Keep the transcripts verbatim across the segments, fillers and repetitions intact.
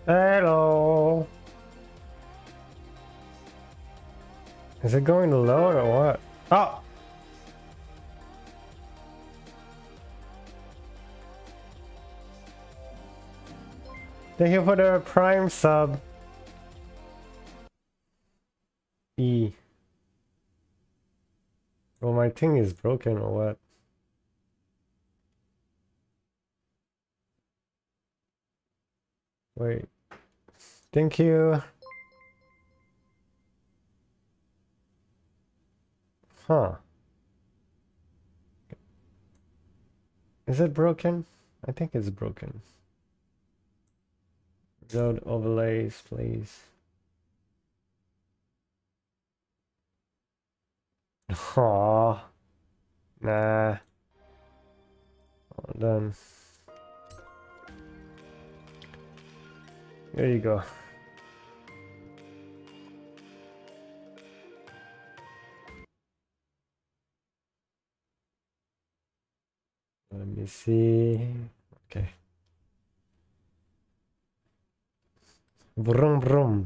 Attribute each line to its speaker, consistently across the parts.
Speaker 1: Hello. Is it going to load or what? Oh! Thank you for the prime sub. E. Well, my thing is broken or what? Wait. Thank you. Huh. Is it broken? I think it's broken. Load overlays, please. Aww. Nah. All done. There you go. Let me see. Okay. Vroom vroom.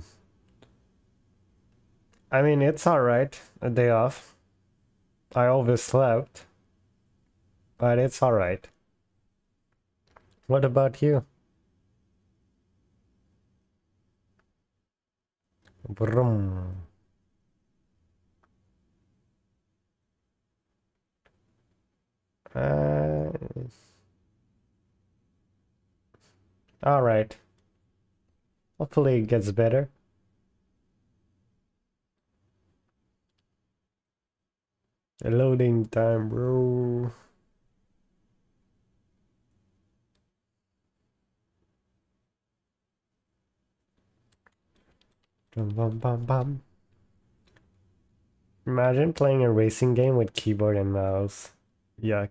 Speaker 1: I mean, it's alright. A day off. I overslept. But it's alright. What about you? Vroom. Uh, alright. Hopefully it gets better. The loading time, bro. Bum, bum, bum, bum. Imagine playing a racing game with keyboard and mouse. Yuck.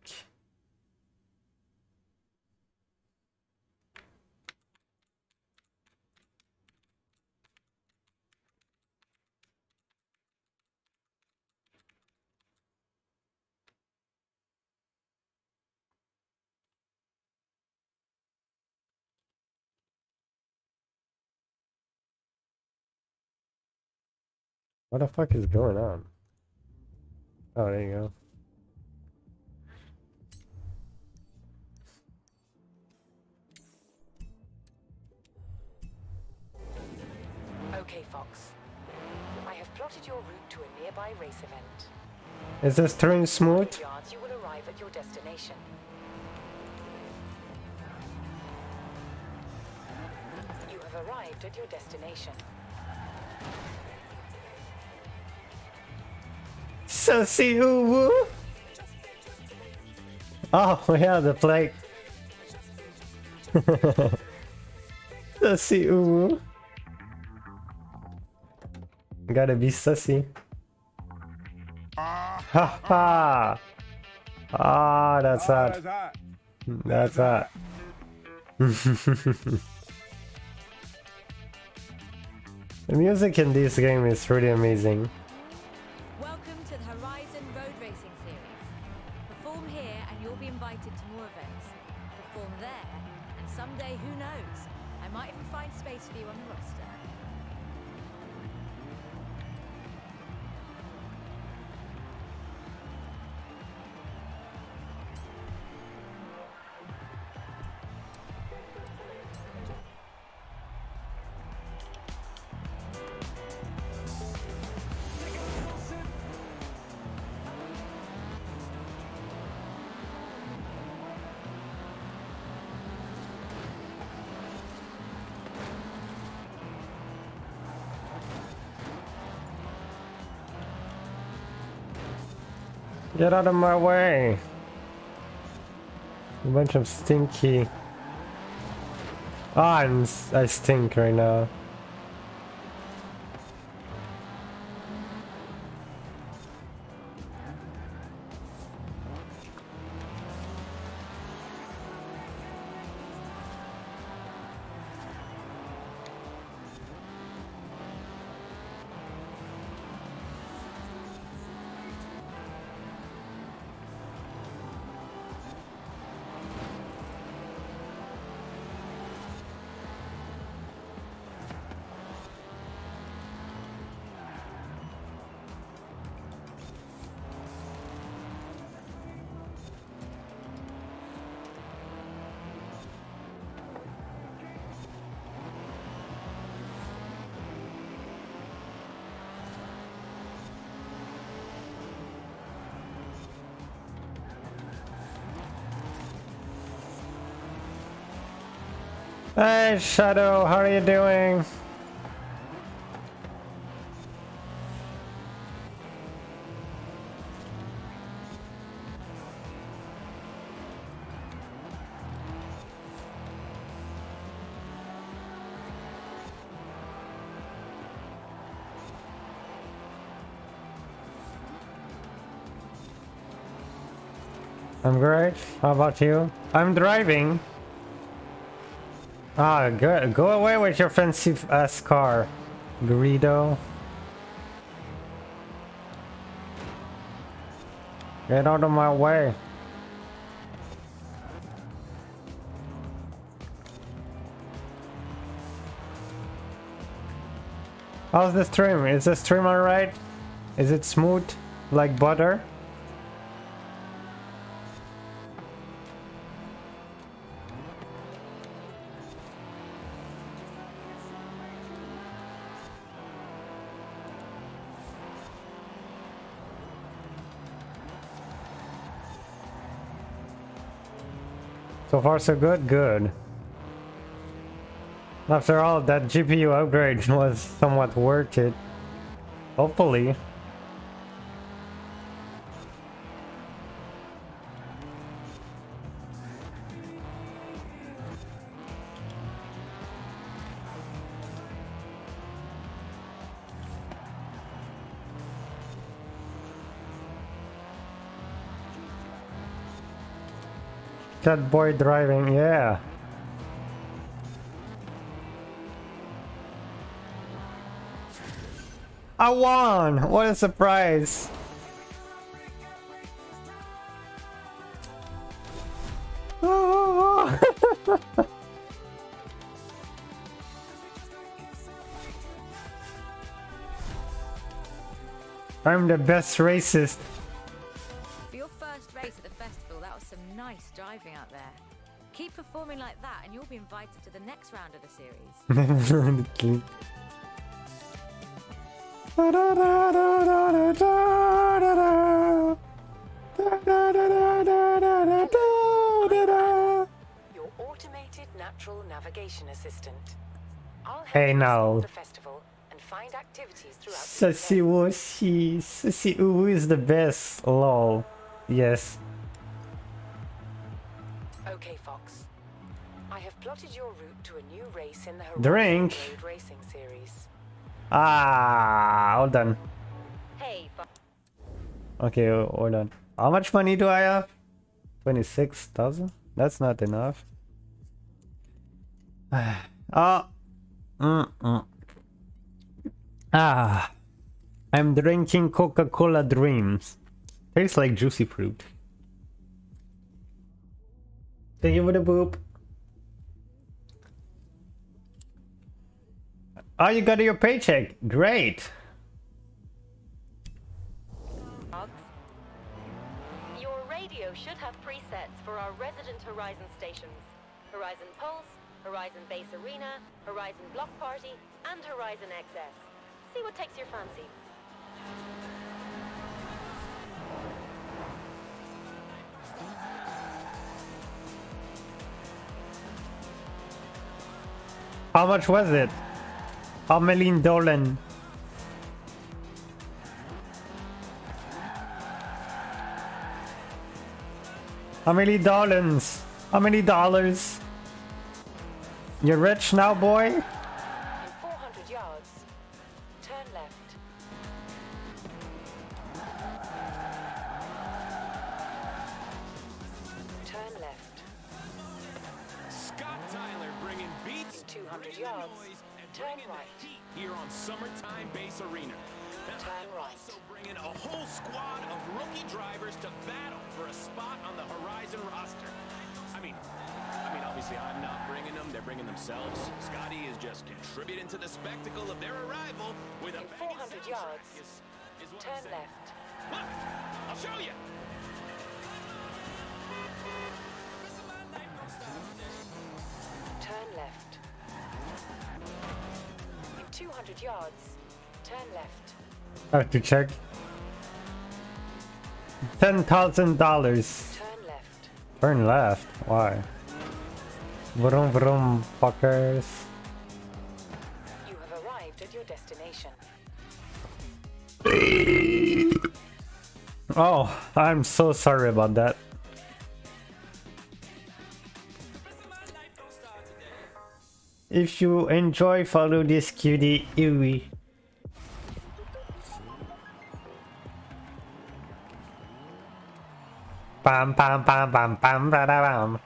Speaker 1: What the fuck is going on? Oh, there you go.
Speaker 2: Okay, Fox. I have plotted your route to a nearby race event.
Speaker 1: Is this turn smooth?
Speaker 2: Yards, you will arrive at your destination. You have arrived at your destination.
Speaker 1: Sussy woo woo. Oh yeah, the flag. Sussy woo woo. Gotta be sussy. Ha ha. Ah, that's hot. That's hot. The music in this game is pretty amazing.
Speaker 3: Welcome to the Horizon Road Racing Series. Perform here and you'll be invited to more events. Perform there, and someday, who knows, I might even find space for you on the roster.
Speaker 1: Get out of my way! A bunch of stinky. Ah, I'm, s- I stink right now. Hey Shadow, how are you doing? I'm great. How about you? I'm driving. Ah, good. Go away with your fancy ass car, Greedo. Get out of my way. How's the stream? Is the stream alright? Is it smooth like butter? So far so good? Good. After all, that G P U upgrade was somewhat worth it. Hopefully. That boy driving, yeah. I won! What a surprise! Oh. I'm the best racist.
Speaker 3: For your first race at the festival, that was some nice driving out there. Keep performing like that and you'll be invited to the next round of the series.
Speaker 2: Your automated natural navigation assistant. I'll help
Speaker 1: Hey
Speaker 2: you
Speaker 1: now.
Speaker 2: explore the festival and find activities throughout the
Speaker 1: Sassy
Speaker 2: event.
Speaker 1: Woshi, Sassy Uwu is the best. Lol. Yes.
Speaker 2: Okay, Fox. I have plotted your route to a new race in the Horizon
Speaker 1: Drink.
Speaker 2: Road Racing Series.
Speaker 1: Ah, hold on.
Speaker 3: Hey, Fox.
Speaker 1: Okay, hold on. How much money do I have? twenty-six thousand? That's not enough. Oh. Mm -mm. Ah. I'm drinking Coca-Cola Dreams. Tastes like juicy fruit. Thank you for the boop. Oh, you got your paycheck. Great.
Speaker 4: Your radio should have presets for our resident Horizon stations. Horizon Pulse, Horizon Base Arena, Horizon Block Party, and Horizon X S. See what takes your fancy.
Speaker 1: How much was it? Ameline Dolan. How many dollars? How many dollars? You're rich now, boy?
Speaker 2: In four hundred yards, turn left. Turn left.
Speaker 5: Scott Tyler bringing beats,
Speaker 2: In two hundred
Speaker 5: bringing
Speaker 2: yards,
Speaker 5: noise, and
Speaker 2: turn
Speaker 5: bringing
Speaker 2: right.
Speaker 5: the heat here on Summertime Base Arena. And
Speaker 2: Turn
Speaker 5: I'm
Speaker 2: right.
Speaker 5: also bringing a whole squad of rookie drivers to battle for a spot on the Horizon roster. I mean, I mean, obviously I'm not bringing them; they're bringing themselves. Scotty is just contributing to the spectacle of their arrival with a
Speaker 2: In
Speaker 5: banging
Speaker 2: four hundred
Speaker 5: soundtrack,
Speaker 2: yards,
Speaker 5: is- is what I'm
Speaker 2: turn
Speaker 5: saying.
Speaker 2: left.
Speaker 5: Look, I'll show you.
Speaker 2: Turn left. In two hundred yards, turn left.
Speaker 1: I have to check. Ten thousand dollars.
Speaker 2: Turn left.
Speaker 1: Turn left. Why? Vroom vroom, fuckers.
Speaker 2: You have arrived at your destination.
Speaker 1: Oh, I'm so sorry about that. If you enjoy, follow this cutie Iwi. Pam pam pam pam pam da da bam.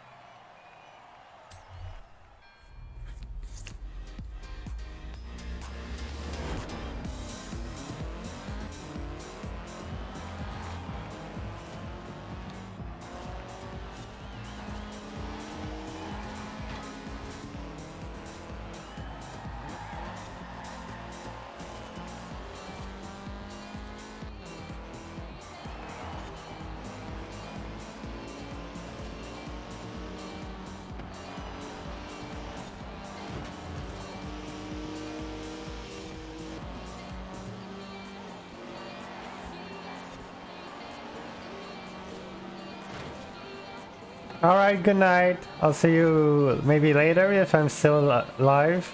Speaker 1: Alright, good night. I'll see you maybe later if I'm still uh, live.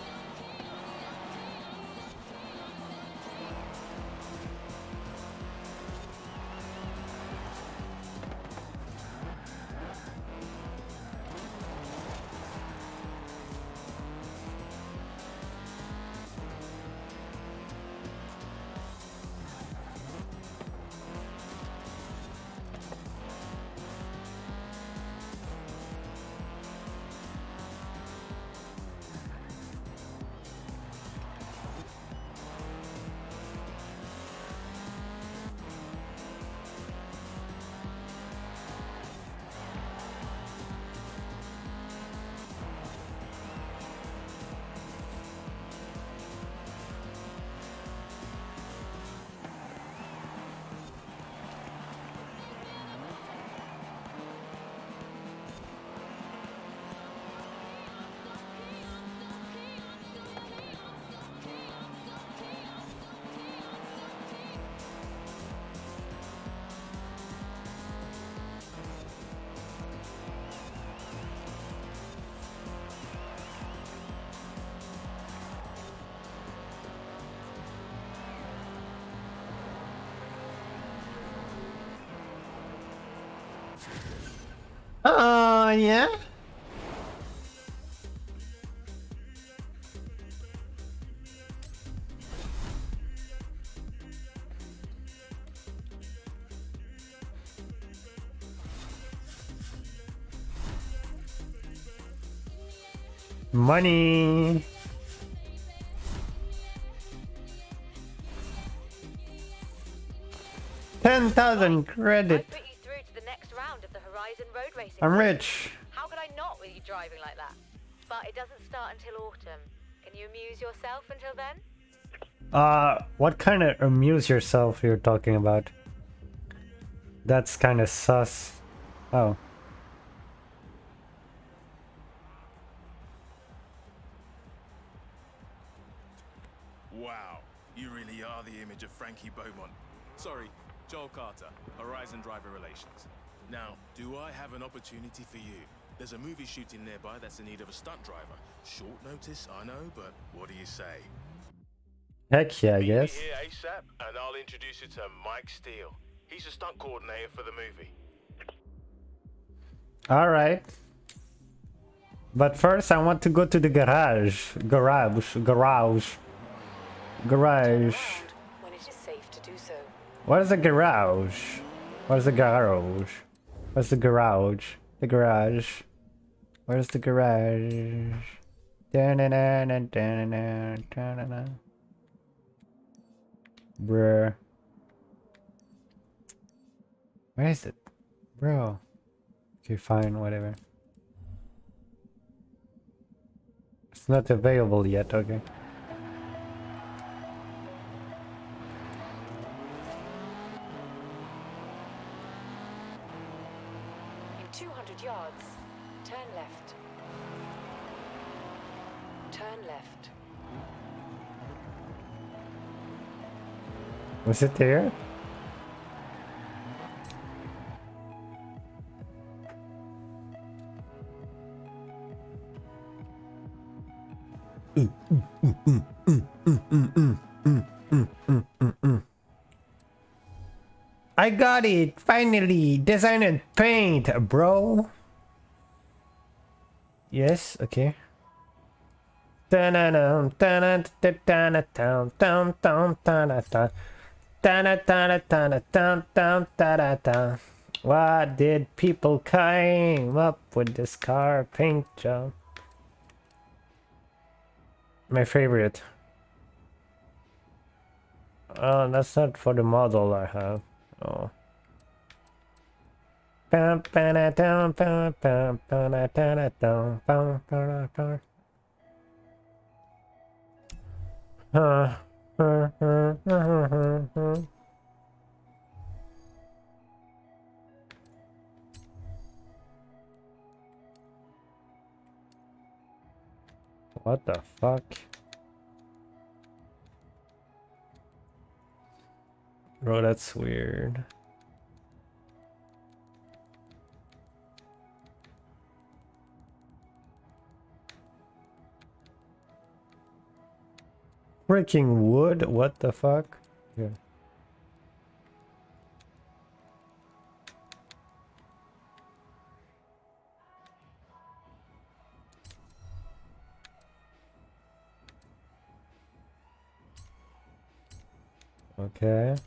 Speaker 1: Oh, yeah? Money. ten thousand credit.
Speaker 4: I put you through to the next round of the Horizon Road Racing.
Speaker 1: I'm rich.
Speaker 4: How could I not with you driving like that? But it doesn't start until autumn. Can you amuse yourself until then?
Speaker 1: Uh, what kind of amuse yourself you're talking about? That's kind of sus. Oh.
Speaker 5: Wow, you really are the image of Frankie Beaumont. Sorry, Joel Carter, Horizon Driver Relations. Now, do I have an opportunity for you? There's a movie shooting nearby that's in need of a stunt driver. Short notice, I know, but what do you say?
Speaker 1: Heck yeah, I
Speaker 5: Meet
Speaker 1: guess.
Speaker 5: me here ASAP, and I'll introduce you to Mike Steele. He's a stunt coordinator for the movie.
Speaker 1: Alright. But first I want to go to the garage. Garage. Garage. Garage.
Speaker 2: When it is safe to do so.
Speaker 1: What is a garage? What is a garage? What's the garage? The garage. Where's the garage? Da-na-na-na, da-na-na, da-na-na. Bruh. Where is it? Bro. Okay, fine, whatever. It's not available yet, okay.
Speaker 2: In two hundred yards, turn left. Turn left.
Speaker 1: Was it there? I got it! Finally! Designer paint, bro! Yes, okay. What did people came up with this car paint job? My favorite. Oh, that's not for the model I have. Oh. What the fuck? Bro, that's weird. Freaking wood? What the fuck? Yeah. Okay.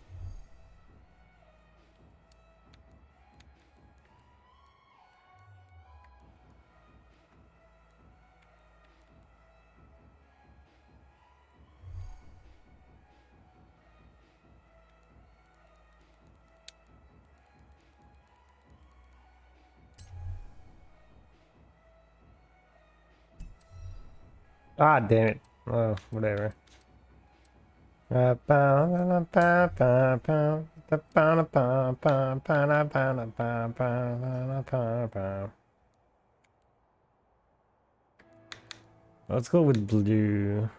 Speaker 1: Ah, damn it. Oh, whatever. Let's go with blue.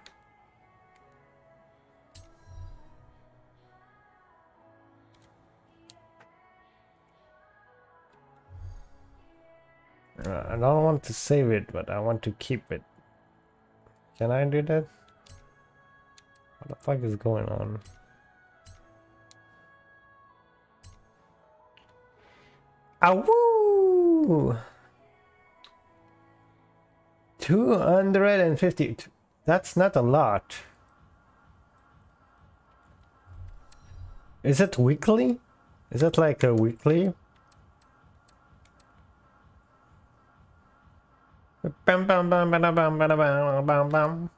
Speaker 1: I don't want to save it, but I want to keep it. Can I do that? What the fuck is going on? Awoo! two hundred fifty. That's not a lot. Is it weekly? Is it like a weekly? Bam, bam, bam, bam, bam, bam, bam, bam, bam.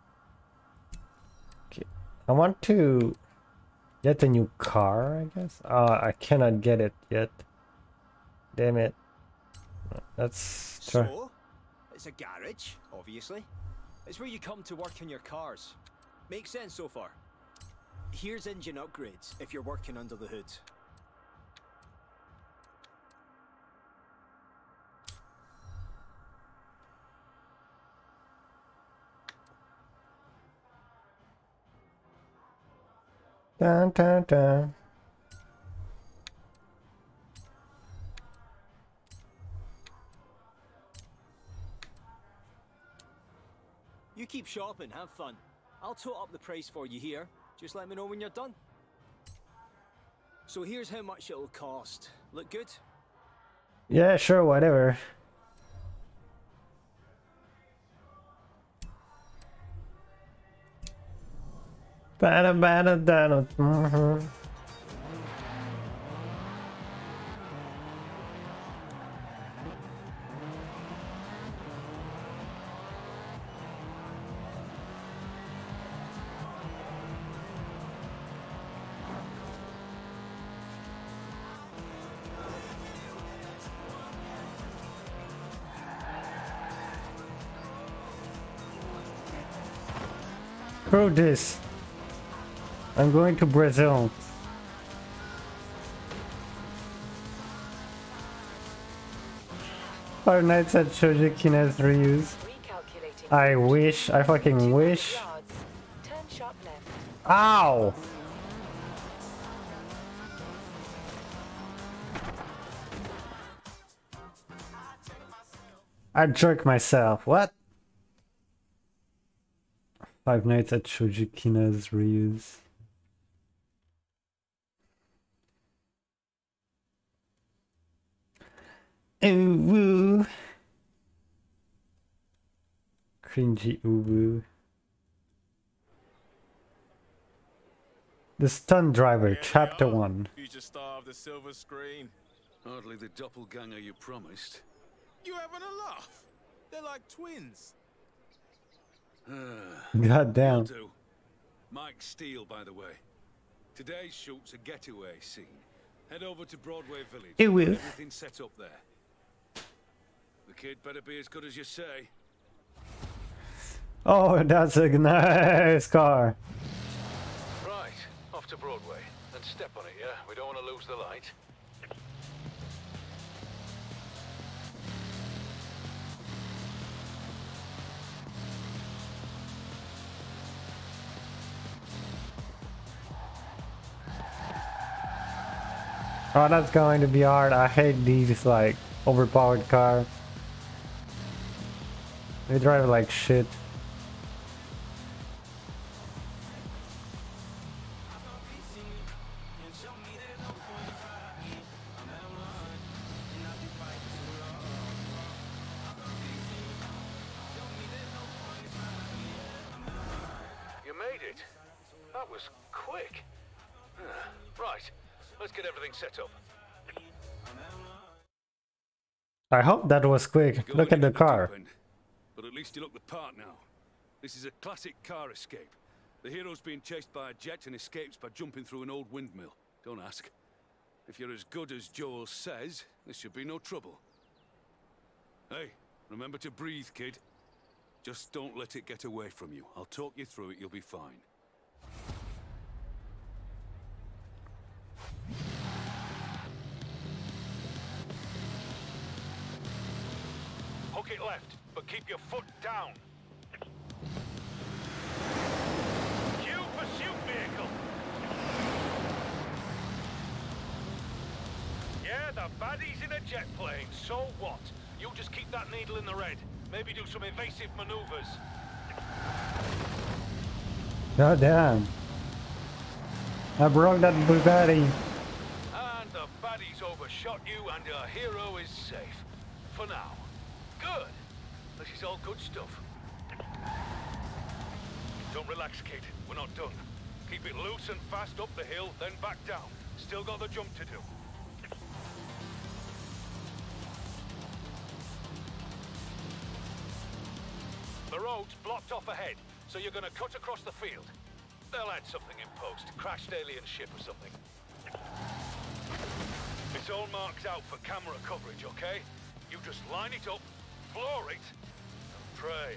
Speaker 1: Okay. I want to get a new car, I guess. Uh, I cannot get it yet. Damn it. Let's try.
Speaker 6: So, it's a garage, obviously. It's where you come to work on your cars. Makes sense so far. Here's engine upgrades if you're working under the hood.
Speaker 1: Dun, dun, dun.
Speaker 6: You keep shopping, have fun. I'll tot up the price for you here. Just let me know when you're done. So here's how much it'll cost. Look good?
Speaker 1: Yeah, sure, whatever. Bada bada da. Mm-hmm. Screw this. I'm going to Brazil. Five Nights at Shojiki has reuse. I wish. I fucking wish.
Speaker 2: Turn sharp left.
Speaker 1: Ow! I jerk myself. What? Five Nights at Shojikina's reuse. Ooh woo. Cringy ooh woo. The Stunt Driver, Chapter one.
Speaker 5: Future star of the silver screen.
Speaker 7: Hardly the doppelganger you promised.
Speaker 5: You having a laugh? They're like twins.
Speaker 1: God damn.
Speaker 7: Do. Mike Steele, by the way. Today's shoot's a getaway scene. Head over to Broadway Village.
Speaker 1: It will.
Speaker 7: Everything's set up there. The kid better be as good as you say.
Speaker 1: Oh, that's a nice car.
Speaker 7: Right, off to Broadway. And step on it, yeah? We don't want to lose the light.
Speaker 1: Oh, that's going to be hard. I hate these like overpowered cars. They drive like shit.
Speaker 7: You made it. That was quick. Right, let's get everything set up.
Speaker 1: I hope that was quick.
Speaker 7: Go
Speaker 1: Look
Speaker 7: in
Speaker 1: at the
Speaker 7: top
Speaker 1: car.
Speaker 7: end, but at least you look the part now. This is a classic car escape. The hero's being chased by a jet and escapes by jumping through an old windmill. Don't ask. If you're as good as Joel says, this should be no trouble. Hey, remember to breathe, kid. Just don't let it get away from you. I'll talk you through it, you'll be fine. Hook it left, but keep your foot down. Cue pursuit vehicle. Yeah, the baddie's in a jet plane. So what? You just keep that needle in the red. Maybe do some evasive maneuvers.
Speaker 1: God damn. I broke that Bugatti.
Speaker 7: And the baddie's overshot you and your hero is safe. For now. Good. This is all good stuff. Don't relax, kid. We're not done. Keep it loose and fast up the hill, then back down. Still got the jump to do. The road's blocked off ahead, so you're gonna cut across the field. They'll add something in post. Crashed alien ship or something. It's all marked out for camera coverage, okay? You just line it up, floor it, and pray.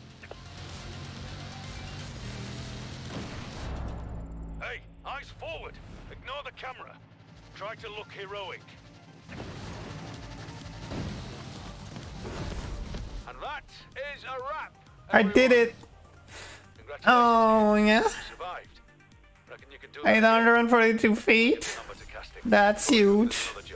Speaker 7: Hey, eyes forward. Ignore the camera. Try to look heroic. And that is a wrap.
Speaker 1: I did it. Oh yeah.
Speaker 7: Survived. Reckon you can do
Speaker 1: eight hundred forty-two feet. That's huge.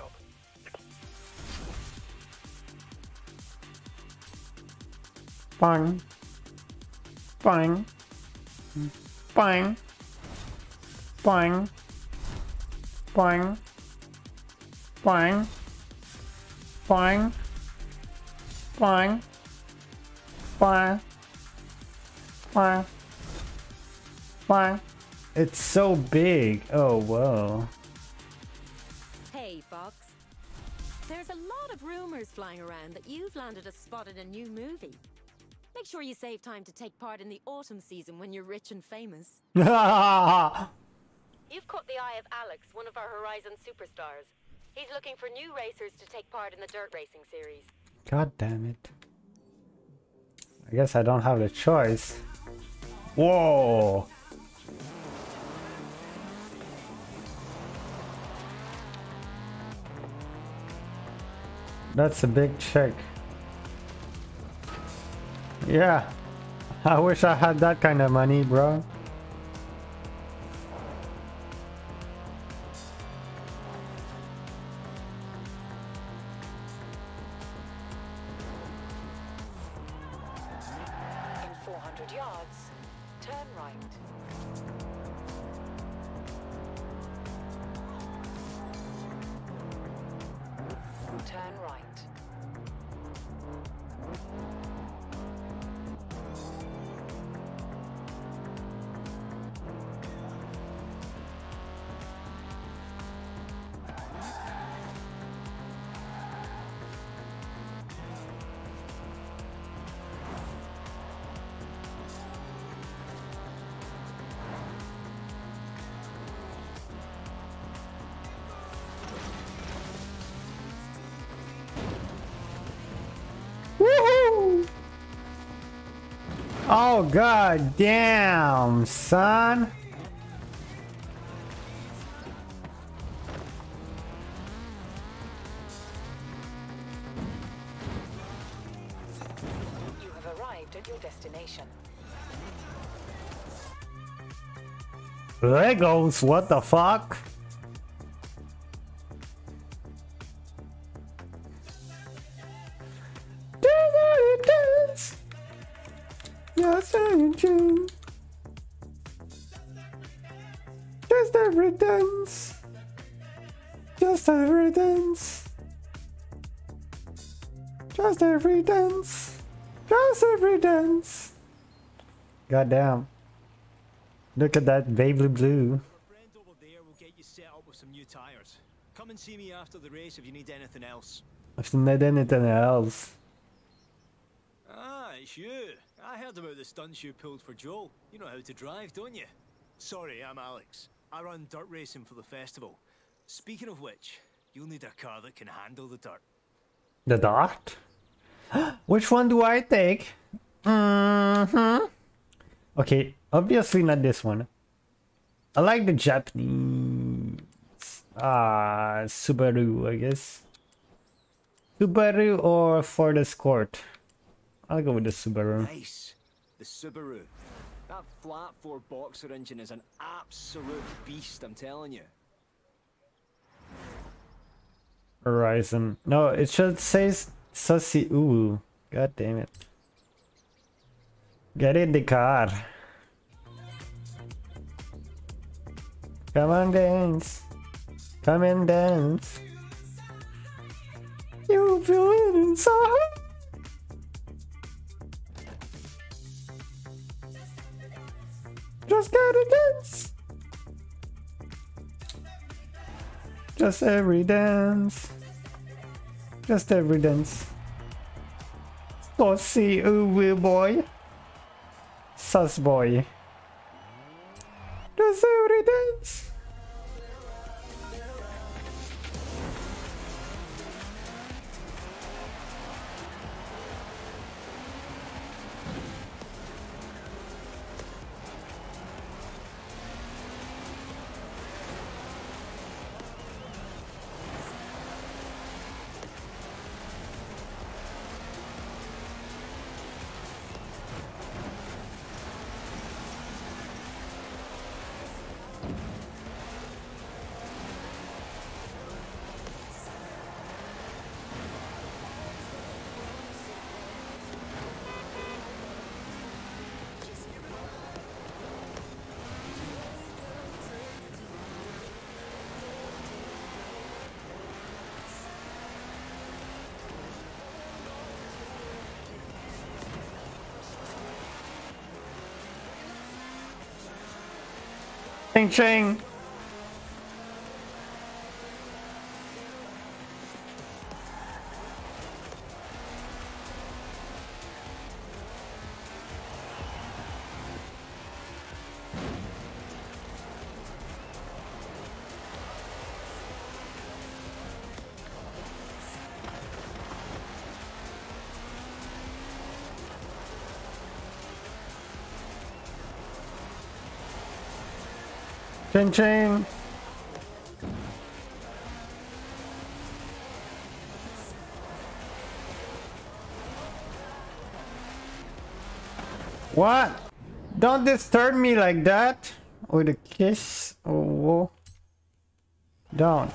Speaker 1: Bang. Bang. Bang. Bang. Bang. Bang. Bang. Bang. Bang. Bang. Bang. It's so big. Oh, whoa.
Speaker 4: Hey, Fox. There's a lot of rumors flying around that you've landed a spot in a new movie. Make sure you save time to take part in the autumn season when you're rich and famous.
Speaker 1: God
Speaker 4: You've caught the eye of Alex, one of our Horizon superstars. He's looking for new racers to take part in the dirt racing series.
Speaker 1: damn it. I guess I don't have a choice. Whoa. That's a big check. Yeah. I wish I had that kind of money, bro.
Speaker 2: In four hundred yards, Turn right. Turn right.
Speaker 1: Woohoo! Oh god damn, son.
Speaker 2: You have arrived at your destination.
Speaker 1: Legos, what the fuck? Dance. Yes, I do. Just every dance. Just every dance. Just every dance. Just every dance. Goddamn. Look at that baby blue.
Speaker 6: Our friend over there will get you set up with some new tires. Come and see me after the race if you need anything else.
Speaker 1: If you need anything else.
Speaker 6: Ah, it's you. I heard about the stunts you pulled for Joel. You know how to drive, don't you? Sorry, I'm Alex. I run dirt racing for the festival. Speaking of which, you'll need a car that can handle the dirt.
Speaker 1: The dart? Which one do I take? Mm-hmm. Okay, obviously not this one. I like the Japanese. Ah, Subaru, I guess. Subaru or Ford Escort. I'll go with the Subaru.
Speaker 6: Nice. The Subaru. That flat four boxer engine is an absolute beast, I'm telling you.
Speaker 1: Horizon. No, it should say Sussy. Ooh, god damn it. Get in the car. Come on, dance. Come and dance. You feel it inside. Just gotta dance. Just every dance. Just every dance. Sussy, ooh boy. Sus boy. Just every dance. Ching ching. Ching ching. What? Don't disturb me like that with a kiss. Oh, don't.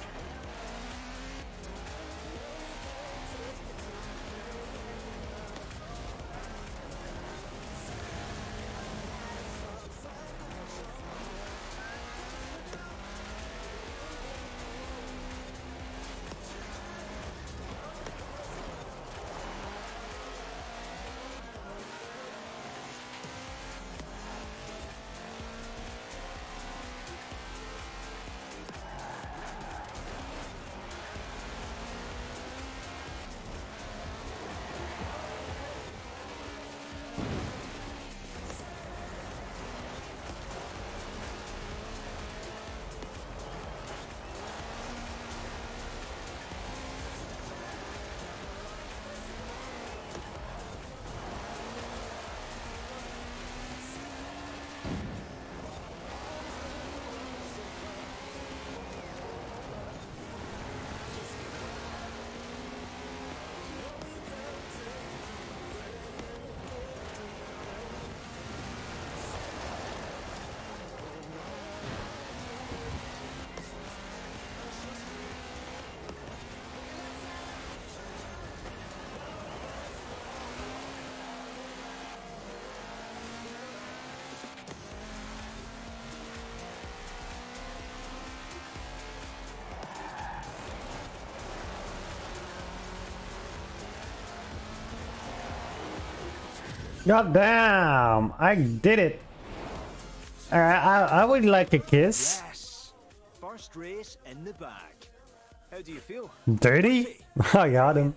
Speaker 1: God damn! I did it! Alright, I, I would like a kiss.
Speaker 6: Yes! First race in the bag. How do you feel?
Speaker 1: Dirty? I got him.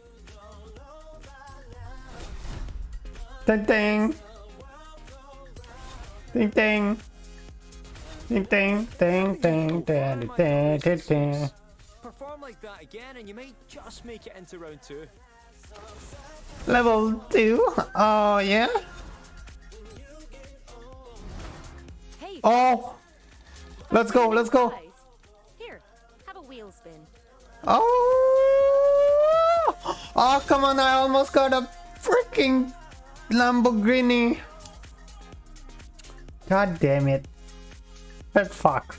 Speaker 1: Ding ding! Ding ding! Ding ding ding ding ding ding ding ding.
Speaker 6: Perform like that again and you might just make it into round two.
Speaker 1: Level two? Oh yeah?
Speaker 3: Hey,
Speaker 1: Oh! Let's go, let's go!
Speaker 3: guys. Here, have a wheel spin.
Speaker 1: Oh! Oh, come on, I almost got a freaking Lamborghini. God damn it. But fuck.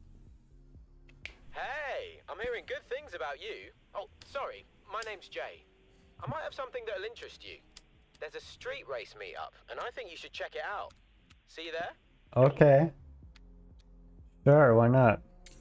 Speaker 8: Hey, I'm hearing good things about you. Oh, sorry, my name's Jay. I might have something that'll interest you. There's a street race meetup, and I think you should check it out. See you there?
Speaker 1: Okay. Sure, why not?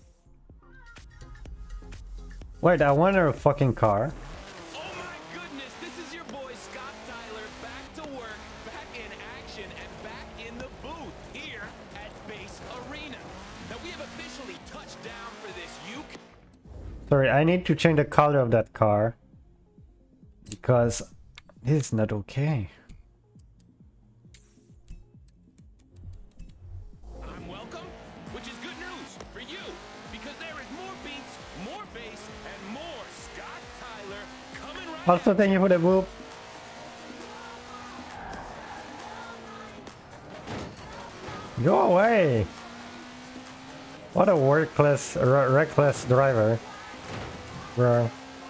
Speaker 1: Wait, I want a fucking car.
Speaker 5: Oh my goodness, this is your boy Scott Tyler back to work, back in action, and back in the booth here at Base Arena. Now we have officially touched down for this uke.
Speaker 1: Sorry, I need to change the color of that car. Because this is not okay.
Speaker 5: I'm welcome, which is good news for you, because there is more beats, more bass, and more Scott Tyler coming right
Speaker 1: Also, thank you for the boop. Go away! What a worthless, re reckless driver. Bro.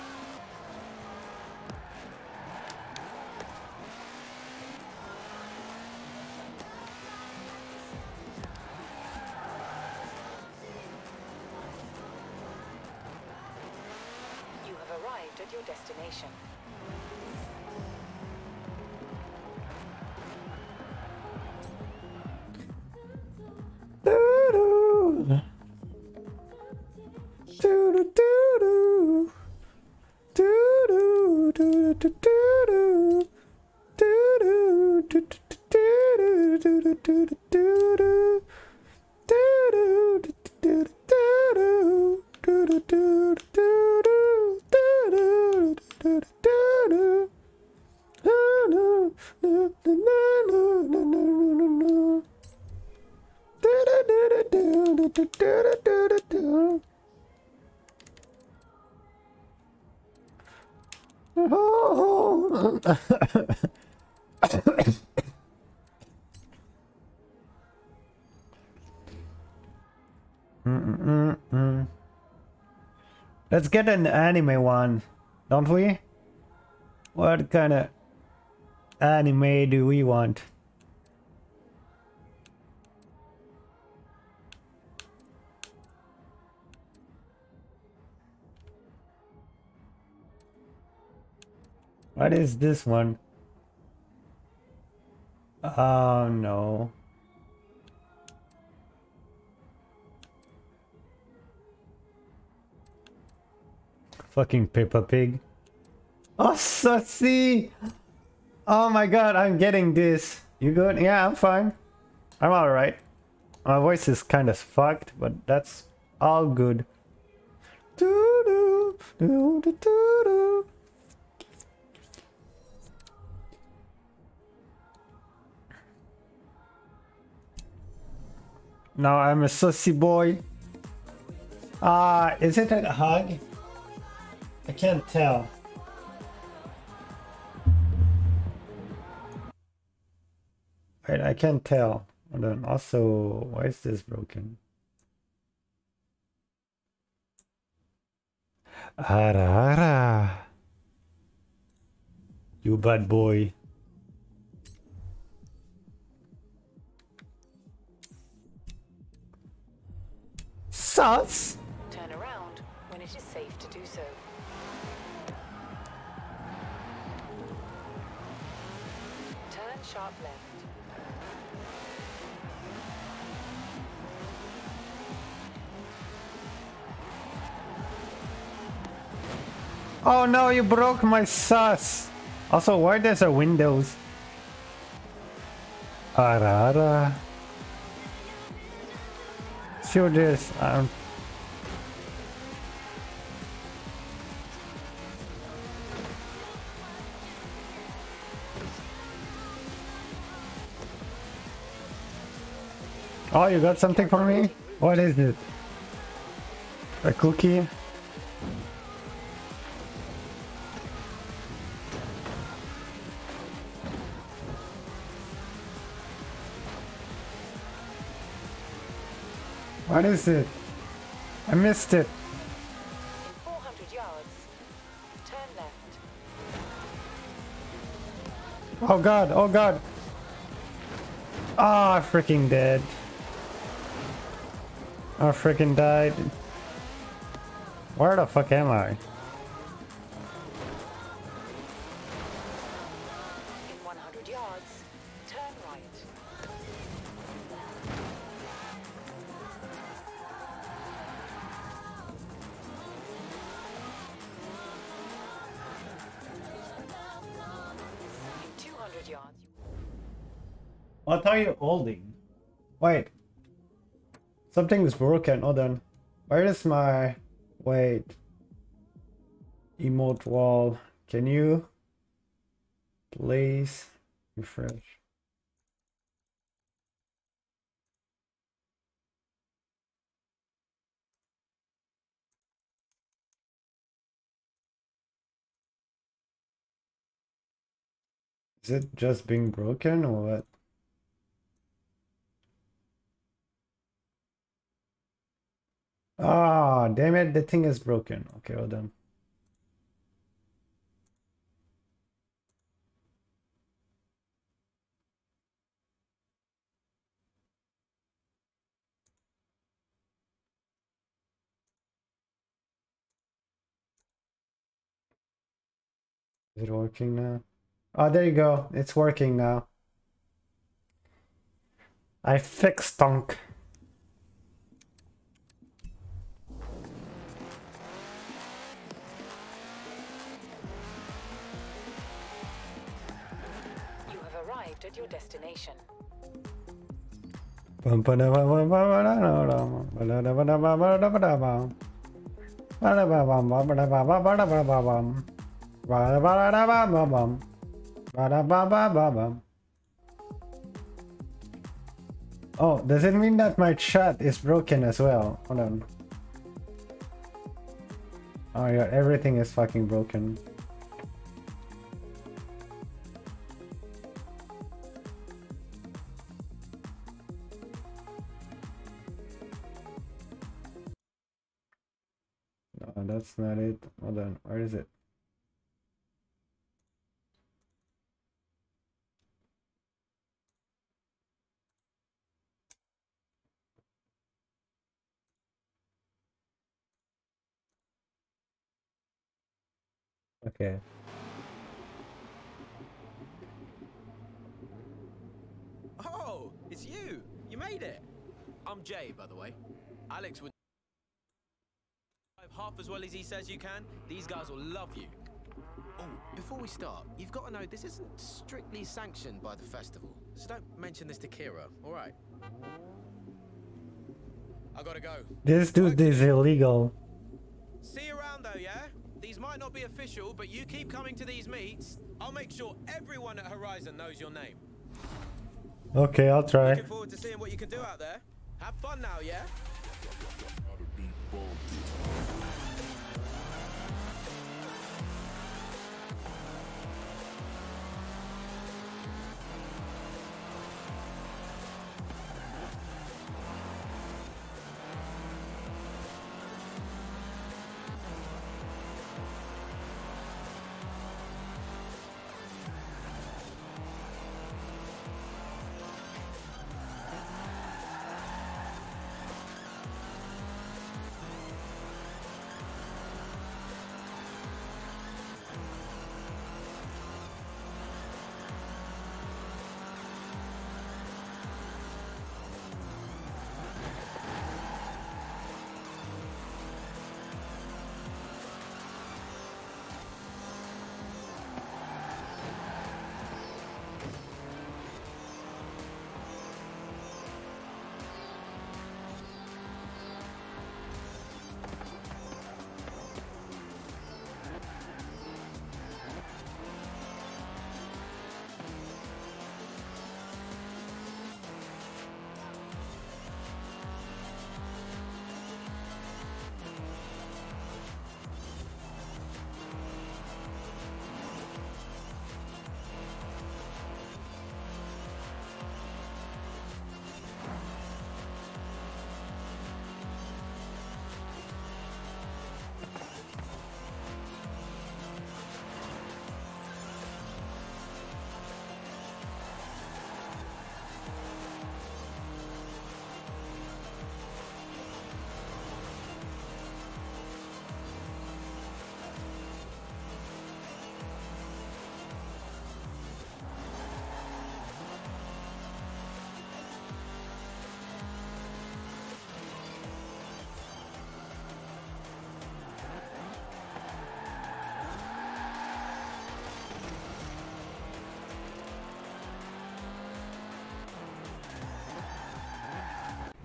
Speaker 2: You have arrived at your destination.
Speaker 1: Doo-doo. Doo-doo-doo-doo. Doo-doo, doo-doo-doo-doo. Doo-doo, doo-doo-doo-doo, doo-doo-doo-doo-doo. Doo-doo, doo-doo-doo-doo, doo-doo-doo-doo-doo, doo-doo-doo-doo-doo-doo. Do-do-do-do-do-do-do-do-do-do. Do-do-do-do-do-do-do-do-do. Oh. Mm-mm-mm. Let's get an anime one, don't we? What kind of anime do we want? What is this one? Oh no. Fucking Peppa Pig. Oh, Sussy! Oh my god, I'm getting this. You good? Yeah, I'm fine. I'm alright. My voice is kind of fucked, but that's all good. Doo-doo, doo-doo-doo-doo. Now I'm a sussy boy. Ah, uh, is it a hug? I can't tell. Wait, I can't tell. Hold on. Also, why is this broken? Ara ara. You bad boy. Sus!
Speaker 2: Turn around when it is safe to do so. Turn sharp left.
Speaker 1: Oh no, you broke my sus! Also, why there's a windows? Arara. See this. Um. Oh, you got something for me? What is it? A cookie? What is it? I missed it.
Speaker 2: In four hundred yards, turn left.
Speaker 1: Oh god, oh god. Ah, oh, freaking dead. I freaking died. Where the fuck am I?
Speaker 2: In one hundred yards, turn right. In two hundred yards.
Speaker 1: What are you holding? Wait. Something's broken. Hold on. Where is my... Wait. Emote wall. Can you... please refresh? Is it just being broken or what? Ah, damn it, the thing is broken. Okay, hold on. Is it working now? Oh, there you go. It's working now. I fixed Tonk.
Speaker 2: You have arrived at your destination.
Speaker 1: Oh, does it mean that my chat is broken as well? Hold on. Oh yeah, everything is fucking broken. No, that's not it. Hold on, where is it? Okay.
Speaker 8: Oh, it's you. You made it. I'm Jay, by the way. Alex would drive half as well as he says you can. These guys will love you. Oh, before we start, you've got to know this isn't strictly sanctioned by the festival. So don't mention this to Kira, all right? I gotta go.
Speaker 1: This dude is illegal.
Speaker 8: See you around though, yeah? These might not be official, but you keep coming to these meets. I'll make sure everyone at Horizon knows your name.
Speaker 1: Okay, I'll try.
Speaker 8: Looking forward to seeing what you can do out there. Have fun now, yeah?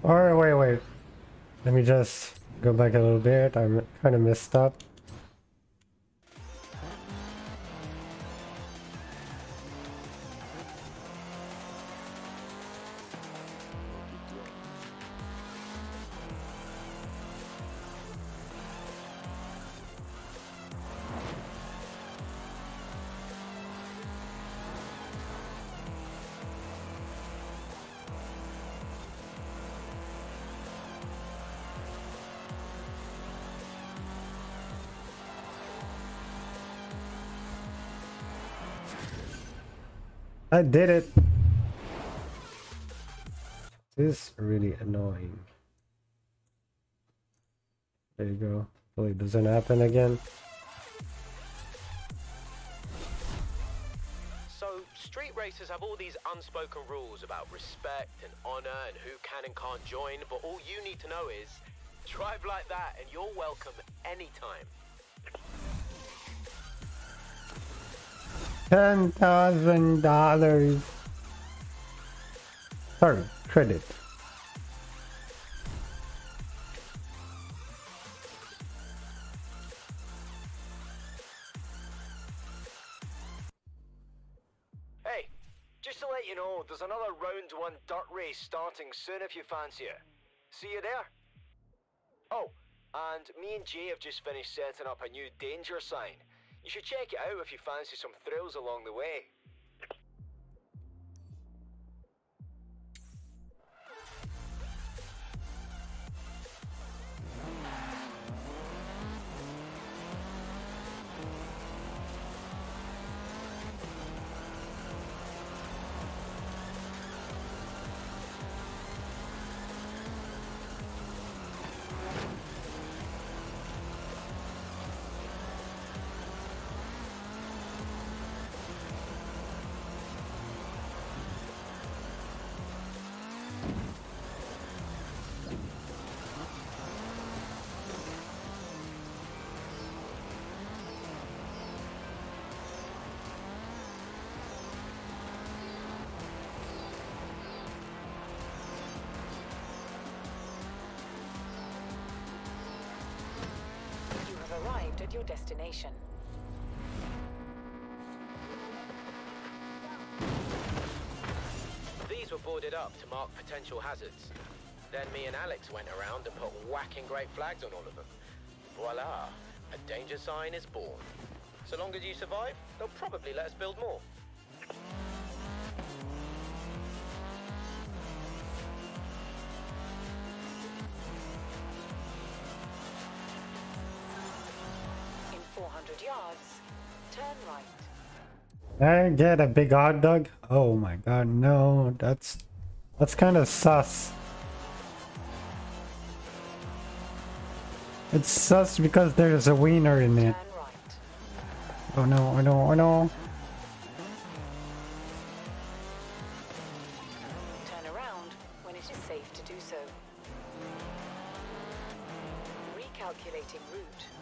Speaker 1: Or wait, wait. Let me just go back a little bit. I'm kind of messed up. I did it! This is really annoying. There you go. Hopefully it doesn't happen again.
Speaker 8: So, street racers have all these unspoken rules about respect and honor and who can and can't join, but all you need to know is, drive like that and you're welcome anytime.
Speaker 1: Ten thousand dollars. Sorry, credit.
Speaker 9: Hey, just to let you know, there's another round one dirt race starting soon if you fancy it. See you there? Oh, and me and Jay have just finished setting up a new danger sign. You should check it out if you fancy some thrills along the way.
Speaker 2: Arrived at your destination.
Speaker 8: These were boarded up to mark potential hazards. Then me and Alex went around and put whacking great flags on all of them. Voila, a danger sign is born. So long as you survive, they'll probably let us build more.
Speaker 2: four hundred yards, turn right.
Speaker 1: I get a big hot dog? Oh my god, no, that's that's kind of sus. It's sus because there's a wiener in it.
Speaker 2: Turn right.
Speaker 1: Oh no, oh no, oh no.
Speaker 2: Turn around when it is safe to do so. Recalculating route.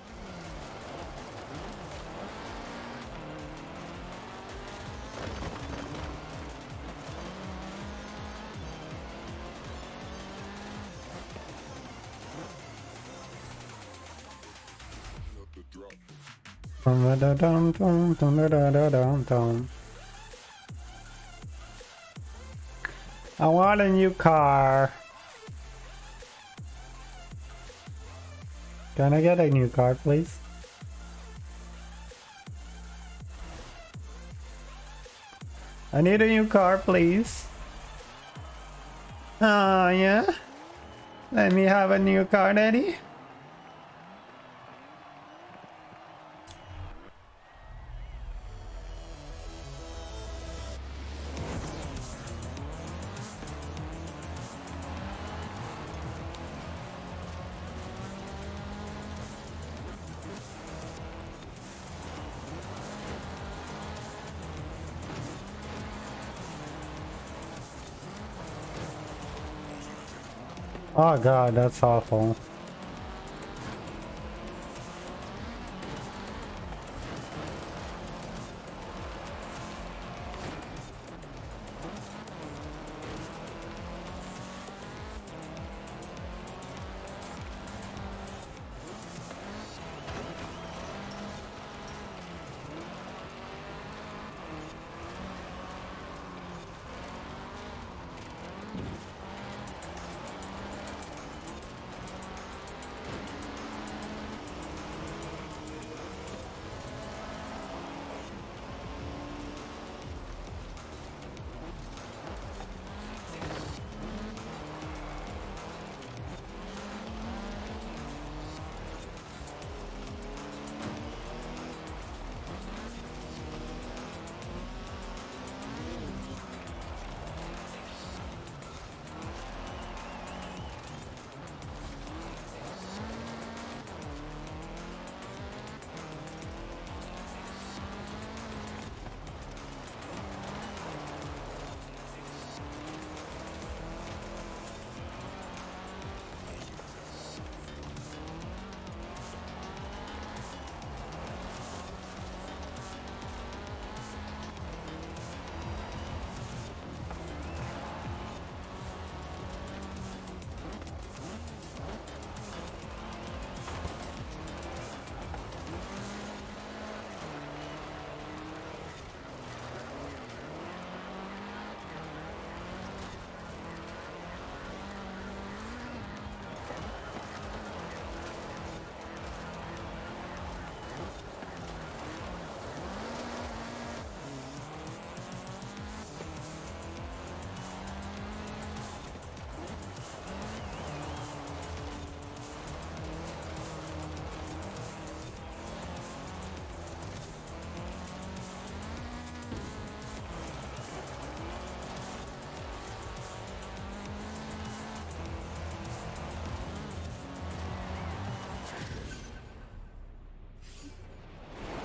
Speaker 1: I want a new car. Can I get a new car, please? I need a new car, please. Oh, yeah? Let me have a new car, Daddy. Oh god, that's awful.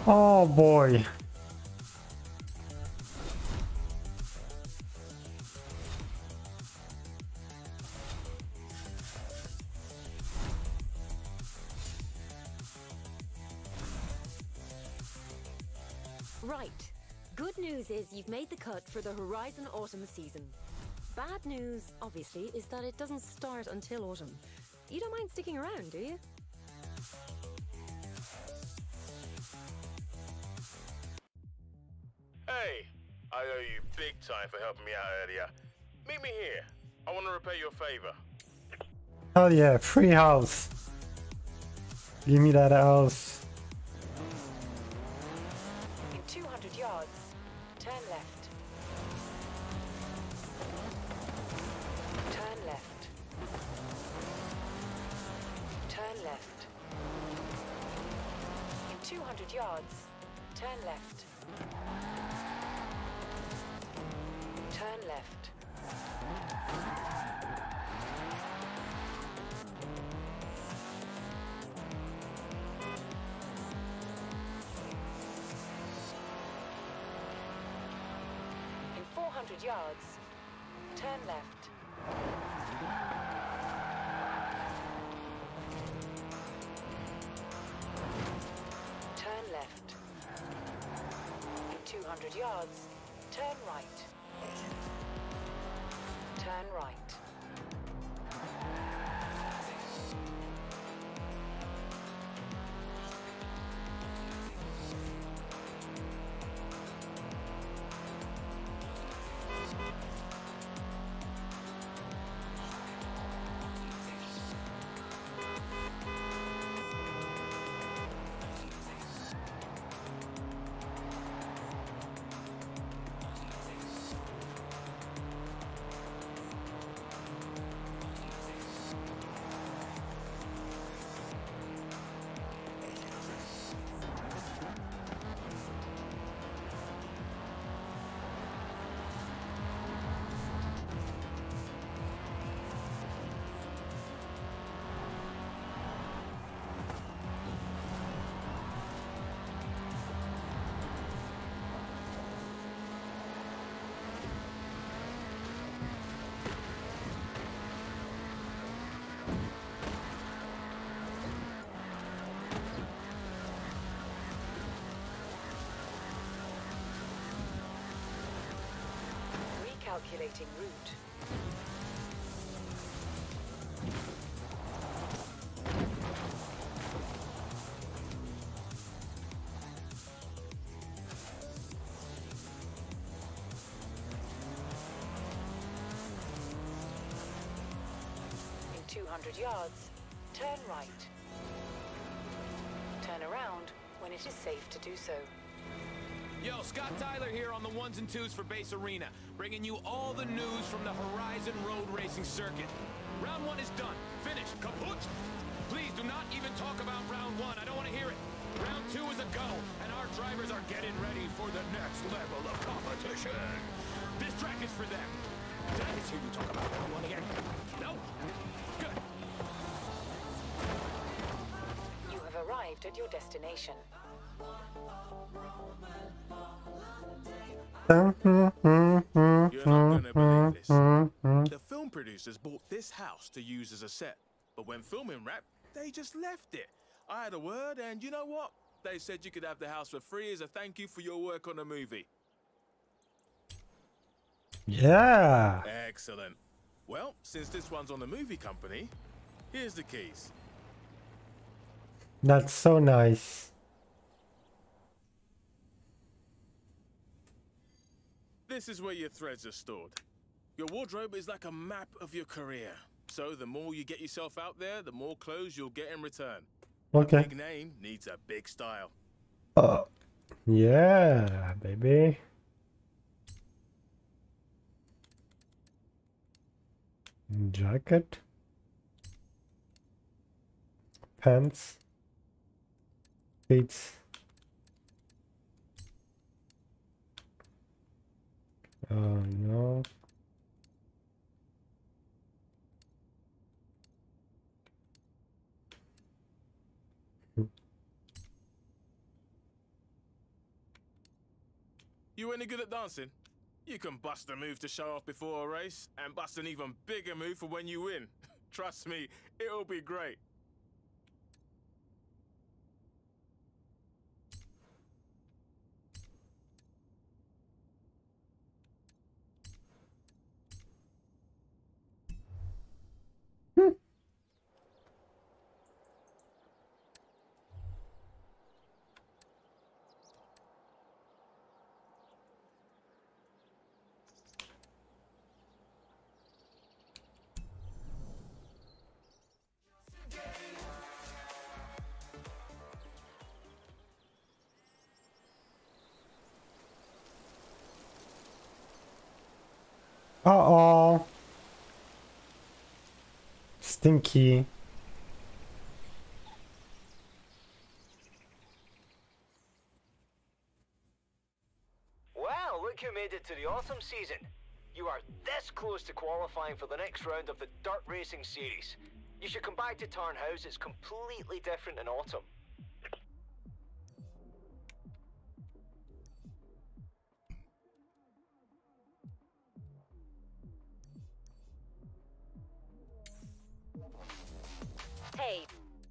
Speaker 1: Oh boy.
Speaker 4: Right. Good news is you've made the cut for the Horizon Autumn season. Bad news, obviously, is that it doesn't start until autumn. You don't mind sticking around, do you?
Speaker 10: Hey, I owe you big time for helping me out earlier. Meet me here. I want to repay you a favor.
Speaker 1: Hell yeah, free house. Give me that house.
Speaker 2: In two hundred yards, turn left. Turn left. Turn left. In two hundred yards, turn left. Turn left. In four hundred yards, turn left. Turn left. In two hundred yards, turn right. Turn right. Recalculating route. In two hundred yards, turn right. Turn around when it is safe to do so.
Speaker 5: Yo, Scott Tyler here on the ones and twos for Base Arena, bringing you all the news from the Horizon Road Racing Circuit. Round one is done. Finished. Kaput! Please do not even talk about round one. I don't want to hear it. Round two is a go, and our drivers are getting ready for the next level of competition. This track is for them. Did I just hear you talk about round one again? No? Good.
Speaker 2: You have arrived at your destination.
Speaker 10: You're not gonna believe this. The film producers bought this house to use as a set, but when filming wrapped, they just left it. I had a word, and you know what? They said you could have the house for free as a thank you for your work on the movie.
Speaker 1: Yeah.
Speaker 10: Excellent. Well, since this one's on the movie company, here's the keys.
Speaker 1: That's so nice.
Speaker 10: This is where your threads are stored. Your wardrobe is like a map of your career. So the more you get yourself out there, the more clothes you'll get in return.
Speaker 1: Okay.
Speaker 10: A big name needs a big style.
Speaker 1: Uh, yeah, baby. Jacket. Pants. Beats. Oh no.
Speaker 10: any good at dancing? You can bust a move to show off before a race, and bust an even bigger move for when you win. Trust me, it'll be great.
Speaker 1: Uh-oh. Stinky.
Speaker 9: Well, look who made it to the autumn season. You are this close to qualifying for the next round of the Dirt Racing Series. You should come back to Tarn House, it's completely different in autumn.
Speaker 4: Hey.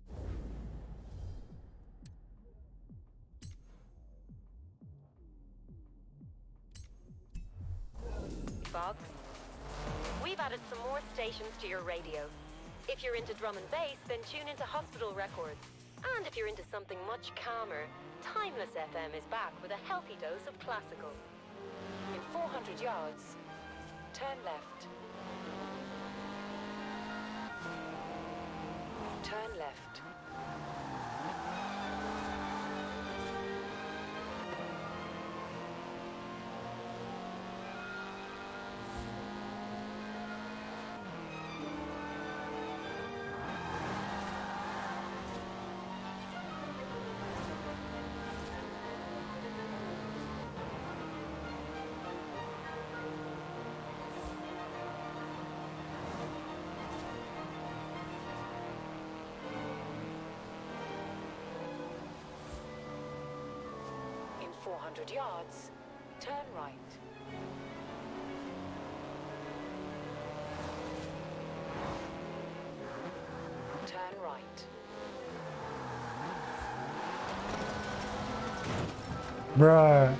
Speaker 4: Fox. We've added some more stations to your radio. If you're into drum and bass, then tune into Hospital Records. And if you're into something much calmer, Timeless F M is back with a healthy dose of classical.
Speaker 2: In four hundred yards, turn left. Turn left. four hundred yards, turn right. Turn right.
Speaker 1: Bruh.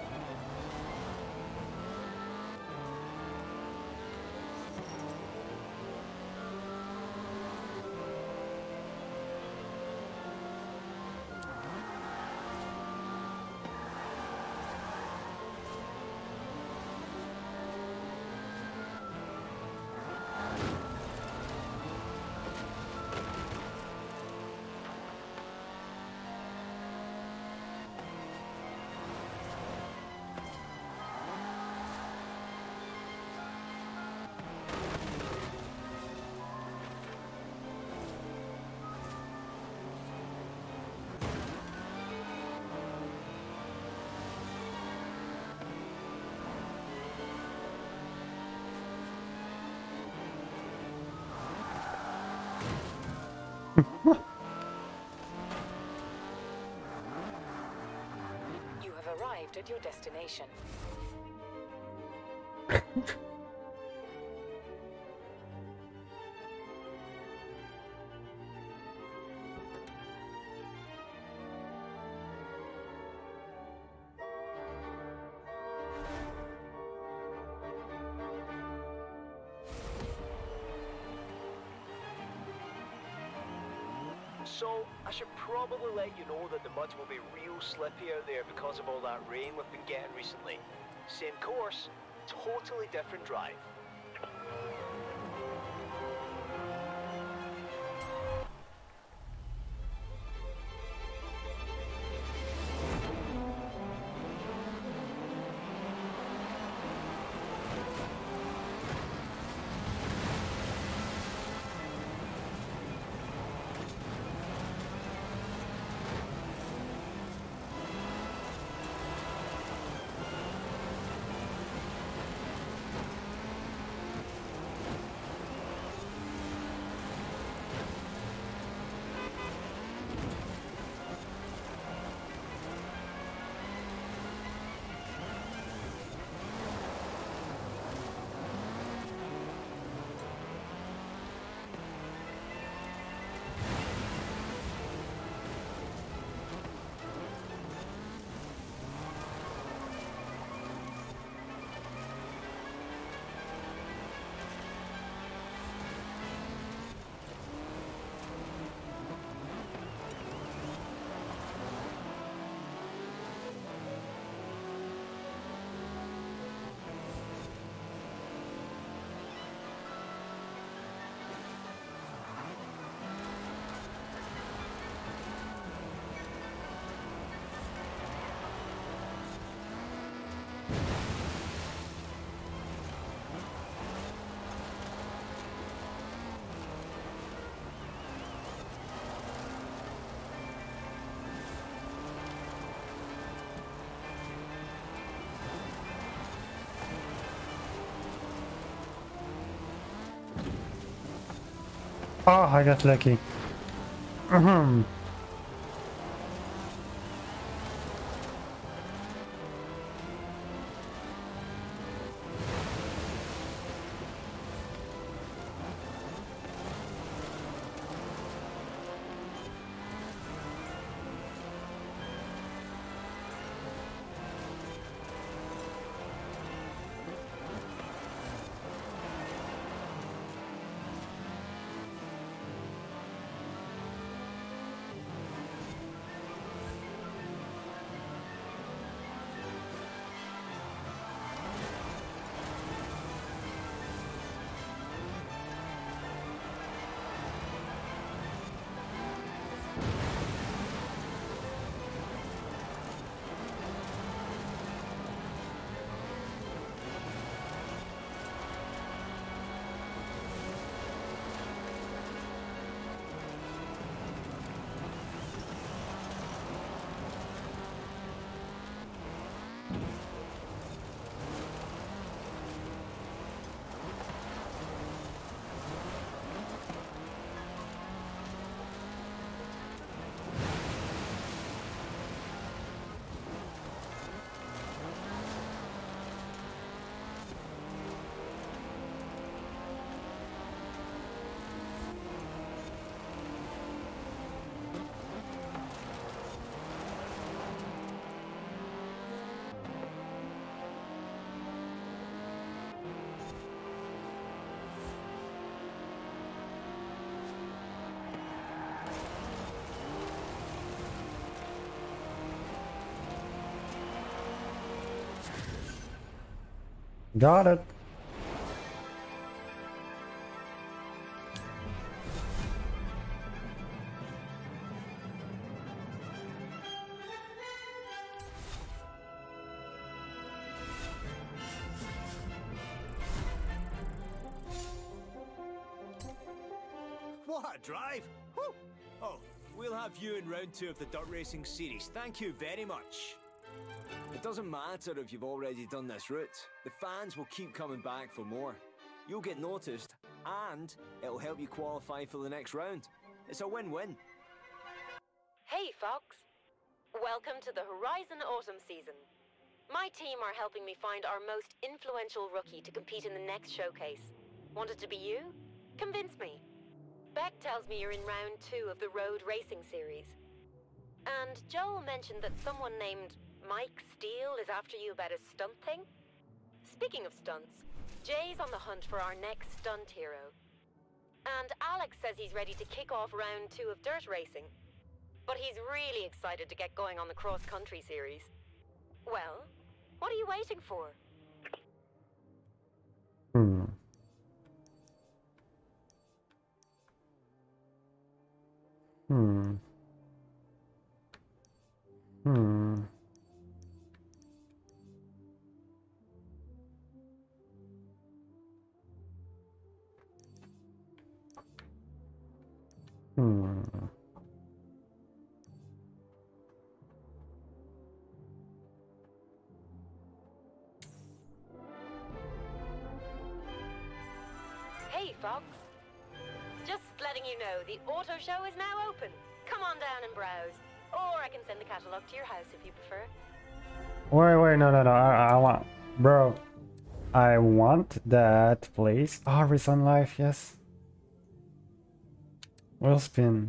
Speaker 2: You have arrived at your destination.
Speaker 9: So, I should probably let you know that the mud will be real slippy out there because of all that rain we've been getting recently. Same course, totally different drive.
Speaker 1: Oh, I got lucky. Mm-hmm. Got it.
Speaker 6: What a drive! Woo! Oh, we'll have you in round two of the Dirt Racing Series. Thank you very much.
Speaker 9: It doesn't matter if you've already done this route. The fans will keep coming back for more. You'll get noticed, and it'll help you qualify for the next round. It's a win-win.
Speaker 4: Hey, Fox. Welcome to the Horizon Autumn season. My team are helping me find our most influential rookie to compete in the next showcase. Want it to be you? Convince me. Beck tells me you're in round two of the Road Racing Series. And Joel mentioned that someone named Mike Steele is after you about a stunt thing? Speaking of stunts, Jay's on the hunt for our next stunt hero. And Alex says he's ready to kick off round two of dirt racing. But he's really excited to get going on the cross-country series. Well, what are you waiting for?
Speaker 1: Hmm. Hmm. Hmm. Hmm.
Speaker 4: Hey, Fox. Just letting you know, the auto show is now open. Come on down and browse. Or I can send the catalog to your house if you prefer.
Speaker 1: Wait, wait, no, no, no. I, I want, bro. I want that, please. Oh, Resun Life, yes. Wheel spin.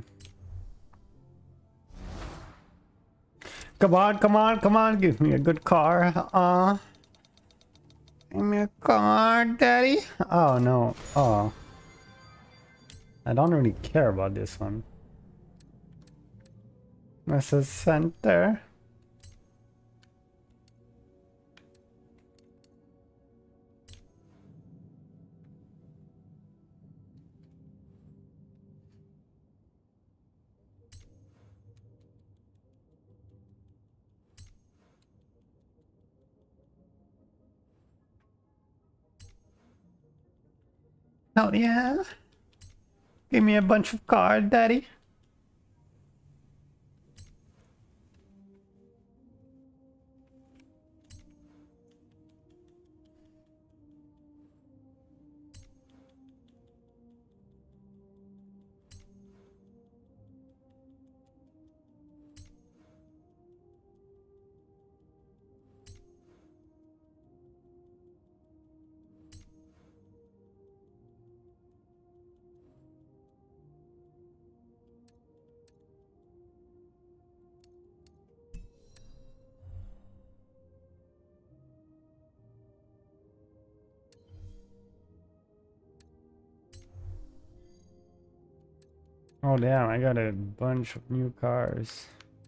Speaker 1: Come on, come on, come on. Give me a good car. Uh, give me a car, daddy. Oh, no. Oh. I don't really care about this one. Missus Center. Oh yeah. Give me a bunch of cards, daddy. Oh damn, I got a bunch of new cars.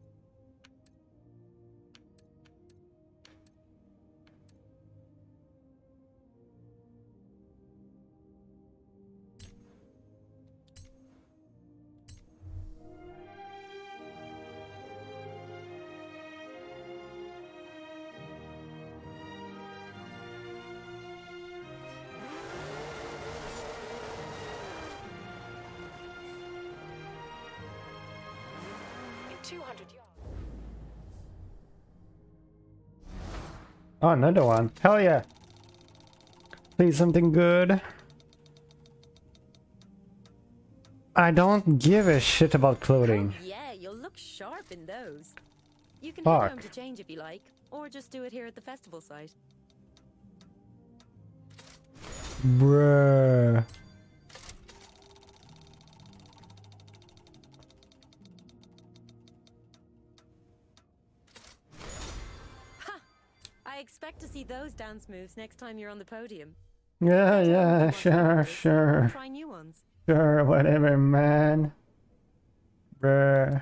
Speaker 2: two hundred yards.
Speaker 1: Oh, another one. Hell yeah. Please, something good. I don't give a shit about clothing.
Speaker 4: Oh, yeah, you'll look sharp in those. You can
Speaker 1: Fuck.
Speaker 4: head home to change if you like, or just do it here at the festival site.
Speaker 1: Bruh.
Speaker 4: I expect to see those dance moves next time you're on the podium.
Speaker 1: Yeah, yeah, sure, sure.
Speaker 4: Try new ones.
Speaker 1: Sure, whatever, man. Bruh.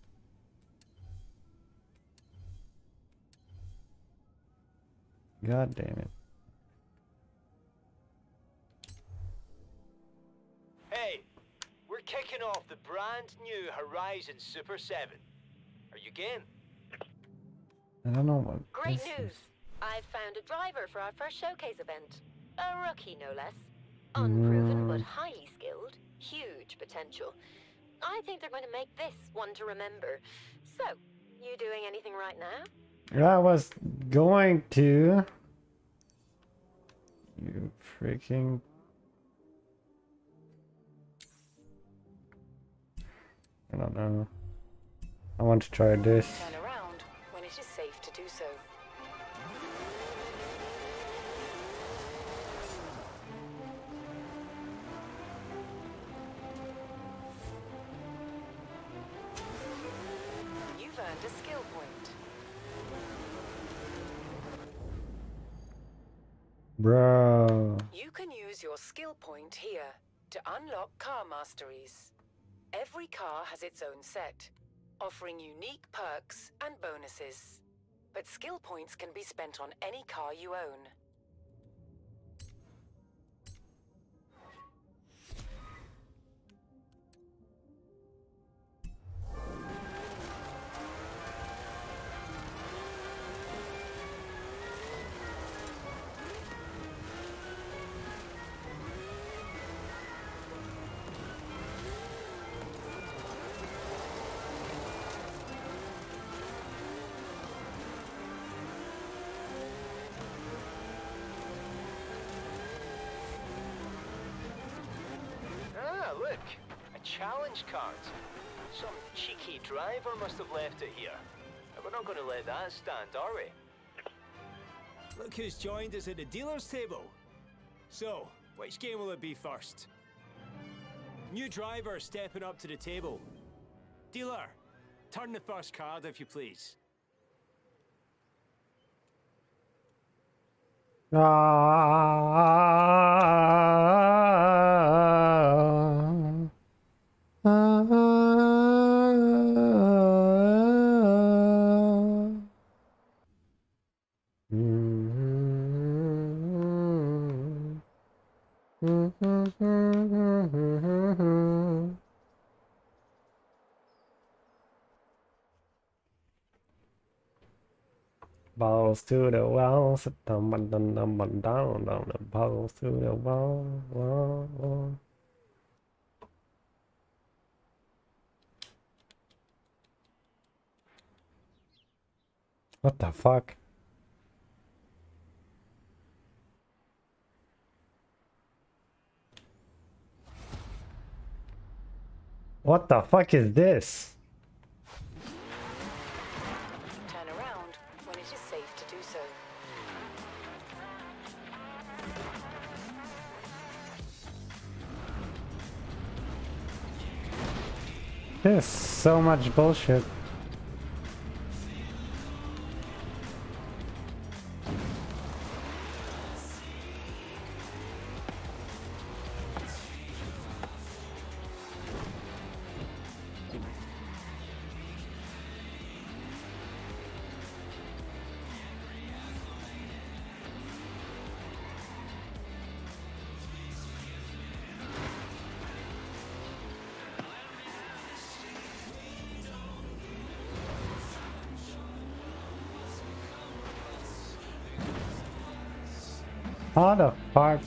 Speaker 1: God damn it.
Speaker 9: Hey, we're kicking off the brand new Horizon Super seven. Are you game?
Speaker 1: I don't know what
Speaker 4: Great
Speaker 1: this
Speaker 4: news!
Speaker 1: is.
Speaker 4: I've found a driver for our first showcase event. A rookie, no less. Unproven, but highly skilled. Huge potential. I think they're going to make this one to remember. So, you doing anything right now?
Speaker 1: I was going to. You freaking. I don't know. I want to try this.
Speaker 2: Turn around when it is safe to do so. You've earned a skill point.
Speaker 1: Bro.
Speaker 2: You can use your skill point here to unlock car masteries. Every car has its own set, offering unique perks and bonuses. But skill points can be spent on any car you own.
Speaker 9: Ah, look! A challenge card. Some cheeky driver must have left it here. And we're not going to let that stand, are we?
Speaker 6: Look who's joined us at the dealer's table. So, which game will it be first? New driver stepping up to the table. Dealer, turn the first card if you please.
Speaker 1: Ah, ah, balls to the wall, sit down, down, down, down, down, down, the balls to the wall, wall, wall. What the fuck? What the fuck is this?
Speaker 2: Turn around when it is safe to do so.
Speaker 1: There's so much bullshit. How the fuck?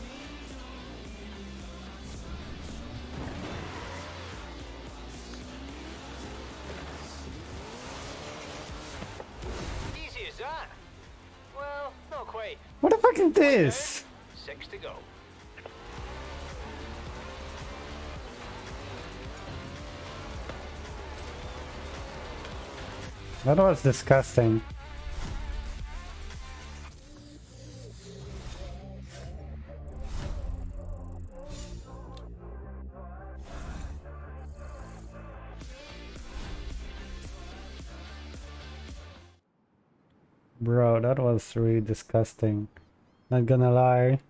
Speaker 9: Easy as that. Well, not quite.
Speaker 1: What the fuck is this?
Speaker 9: Six to go.
Speaker 1: That was disgusting. Bro, that was really disgusting. Not gonna lie.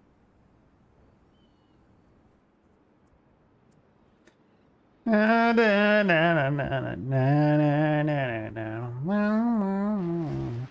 Speaker 1: Na, na, na, na, na, na, na, na, na, na.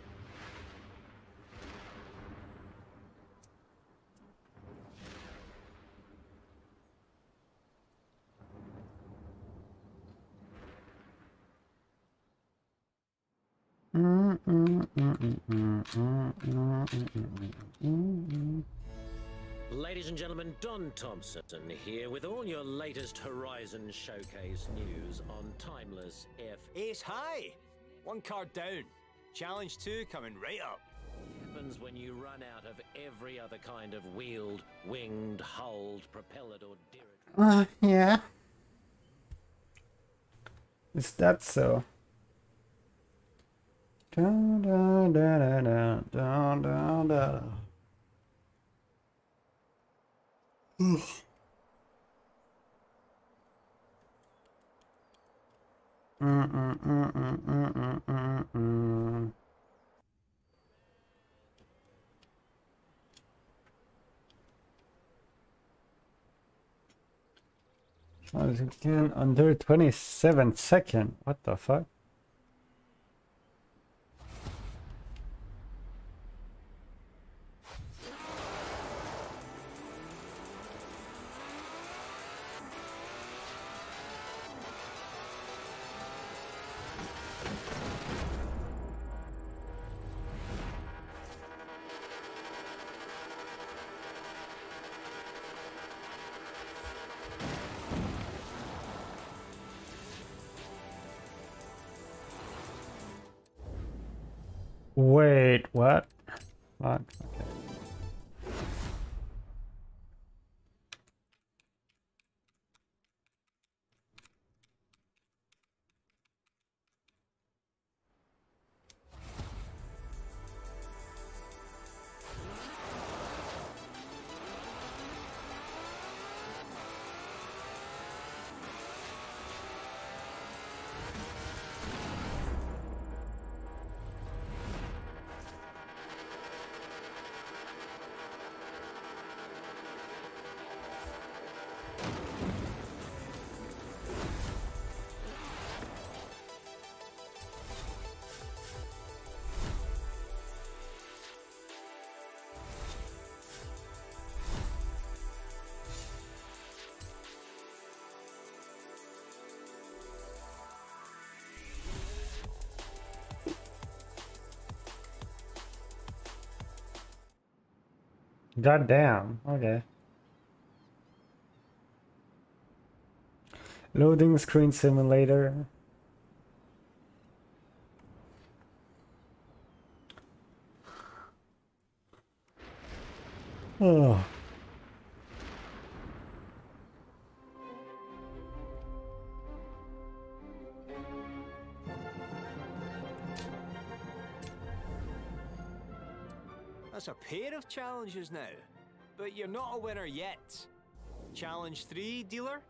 Speaker 1: Mm, mm, mm, mm, mm, mm, mm, mm, mm, mm.
Speaker 11: Ladies and gentlemen, Don Thompson here with all your latest Horizon Showcase news on Timeless F.
Speaker 6: Ace high! One card down. Challenge two coming right up.
Speaker 11: Happens when you run out of every other kind of wheeled, winged, hulled, propellered or
Speaker 1: Uh,
Speaker 11: dirigible.
Speaker 1: yeah. Is that so? Da, da, da, da, da, da, da, da. Mm, mm, mm, mm, mm, mm, mm, mm. As you can under twenty-seven seconds. What the fuck? Wait, what? Fuck. Okay. God damn. Okay. Loading screen simulator. Oh.
Speaker 6: That's a pair of challenges now. But you're not a winner yet. Challenge three, dealer?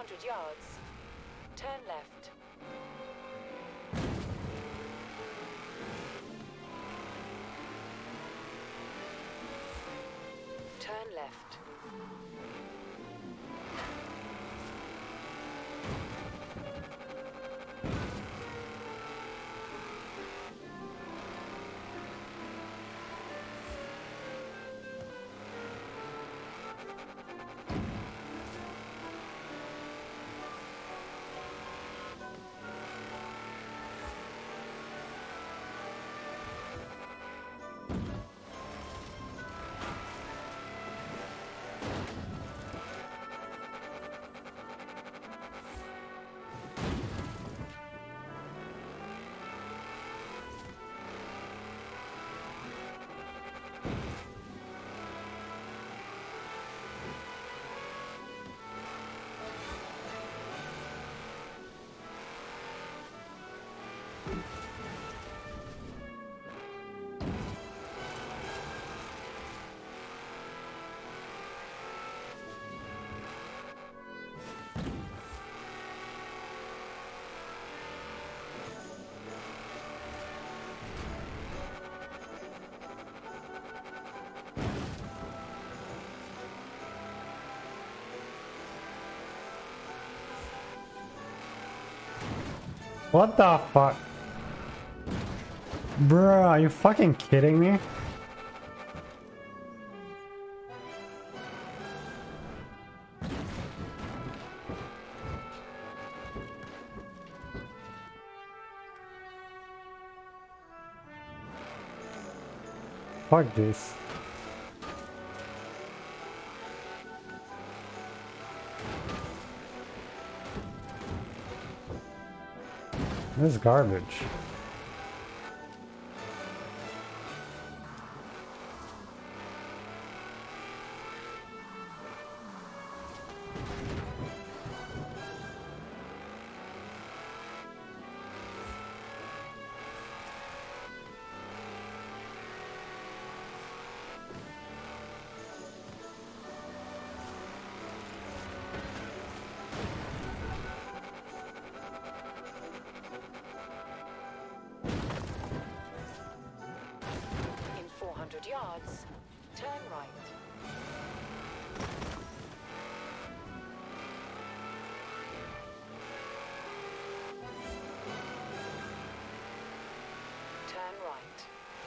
Speaker 2: hundred yards, turn left. Turn left.
Speaker 1: What the fuck? Bruh, are you fucking kidding me? Fuck this. This is garbage.
Speaker 2: Yards, turn right. Turn right.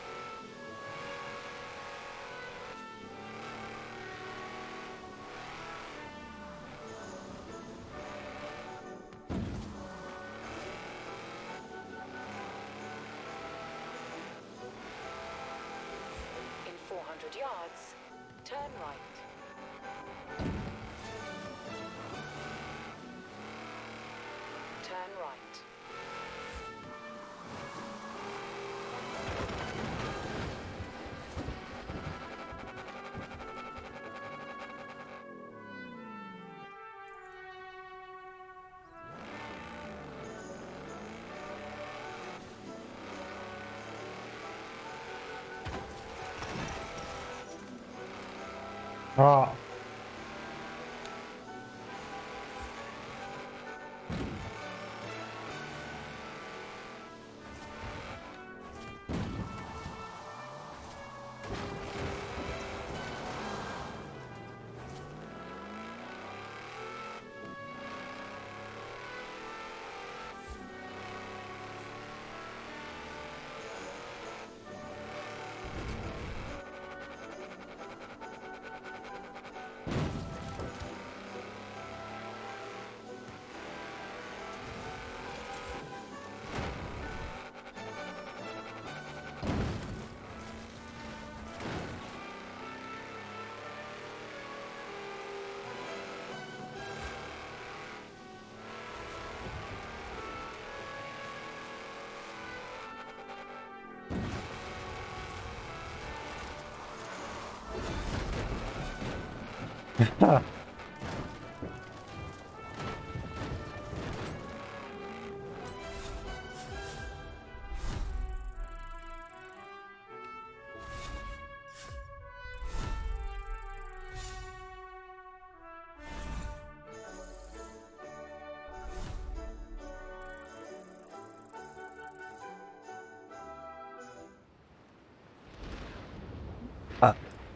Speaker 2: four hundred yards, turn right. Turn right.
Speaker 1: Oh.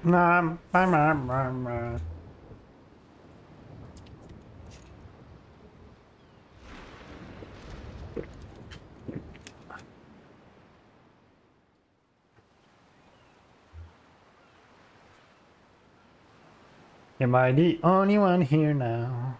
Speaker 1: Nah, bah, bah, bah, bah. Am I the only one here now?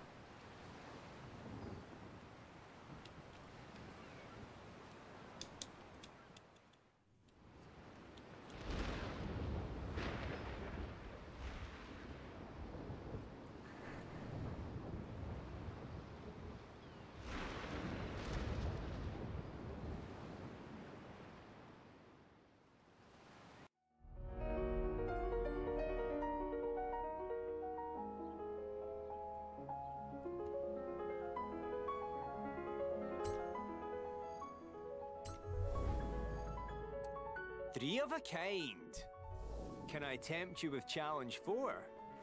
Speaker 6: Three of a kind. Can I tempt you with challenge four?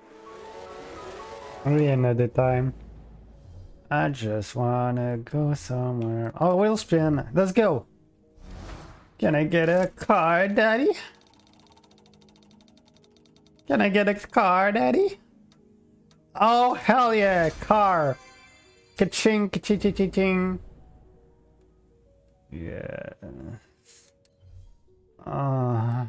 Speaker 1: Only another time. I just wanna go somewhere. Oh, wheel spin. Let's go. Can I get a car, Daddy? Can I get a car, Daddy? Oh, hell yeah, car. Ka-ching, ka-ching, ching, ching. Yeah. Uh,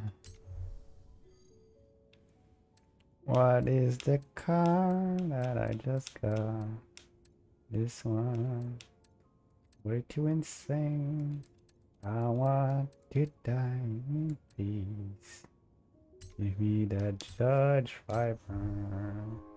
Speaker 1: what is the car that I just got? This one. Way too insane. I want to die in peace. Give me that Judge Viper.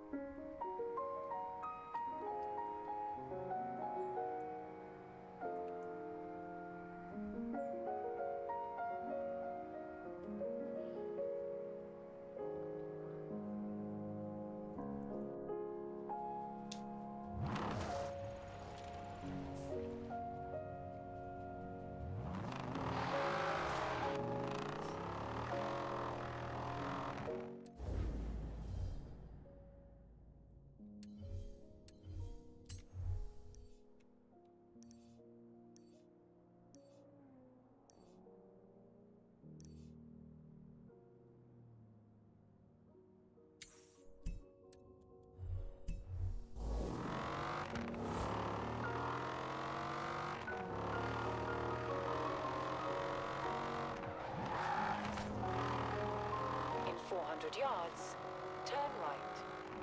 Speaker 2: four hundred yards, turn right.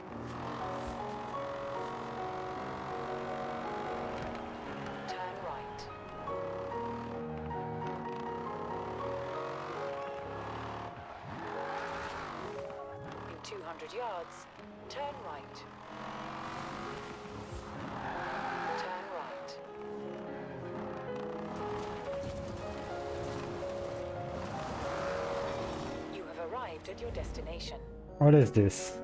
Speaker 2: Turn right. In two hundred yards, turn right. Turn right. You have arrived at your destination.
Speaker 1: What is this?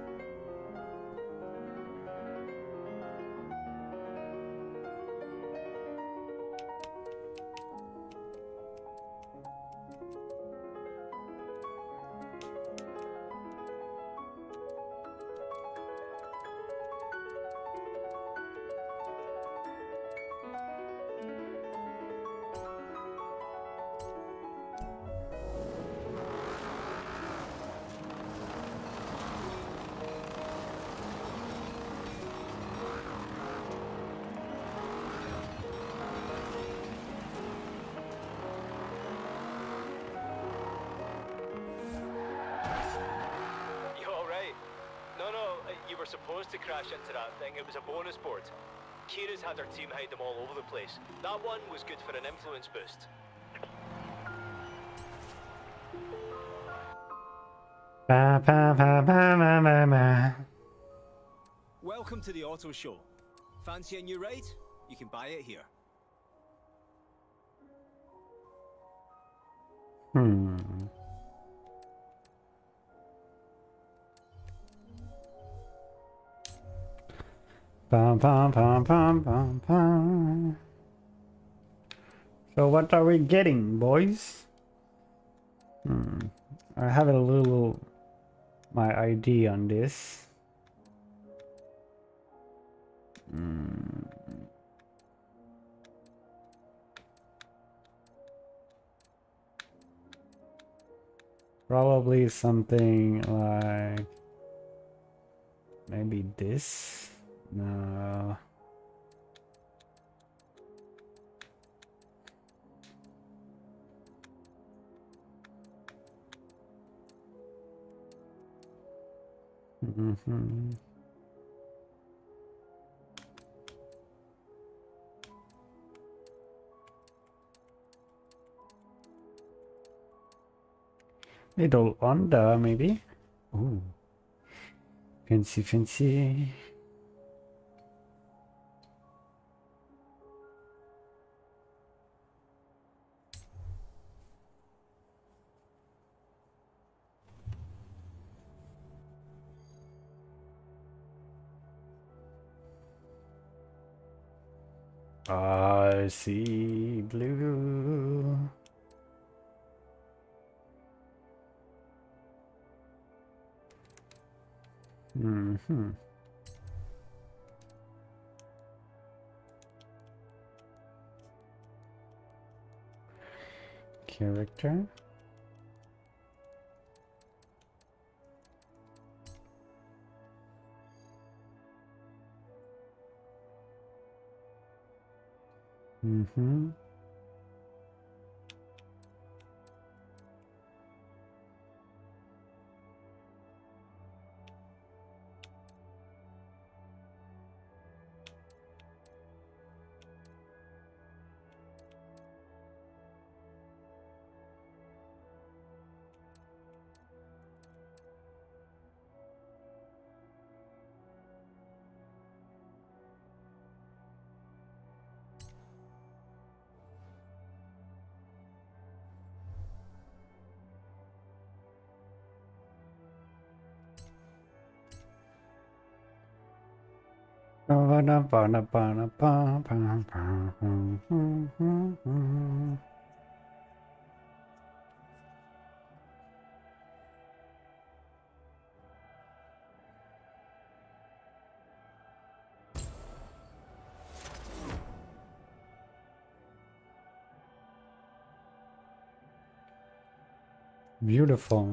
Speaker 9: were supposed to crash into that thing. It was a bonus board. Kira's had her team hide them all over the place. That one was good for an influence boost.
Speaker 1: Ba, ba, ba, ba, ba, ba, ba.
Speaker 6: Welcome to the auto show. Fancy a new ride? You can buy it here.
Speaker 1: Hmm. Bum, bum, bum, bum, bum, bum. So what are we getting, boys? Hmm. I have a little my I D on this. Hmm. Probably something like maybe this? No. Mm-hmm. Little under maybe. Ooh. Fancy, fancy. I see blue. Mm-hmm. Character. Mm-hmm. Beautiful.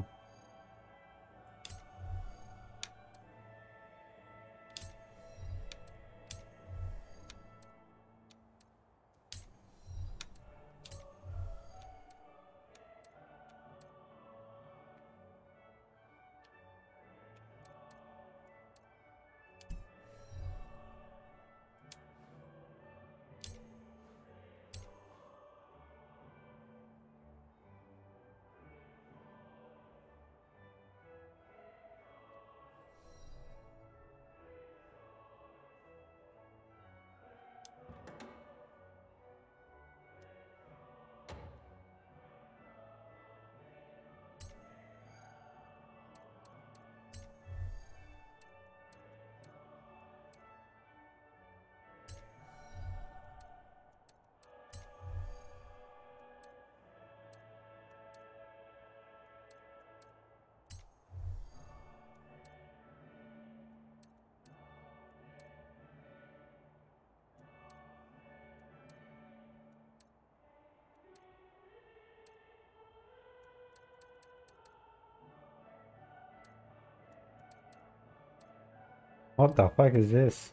Speaker 1: What the fuck is this?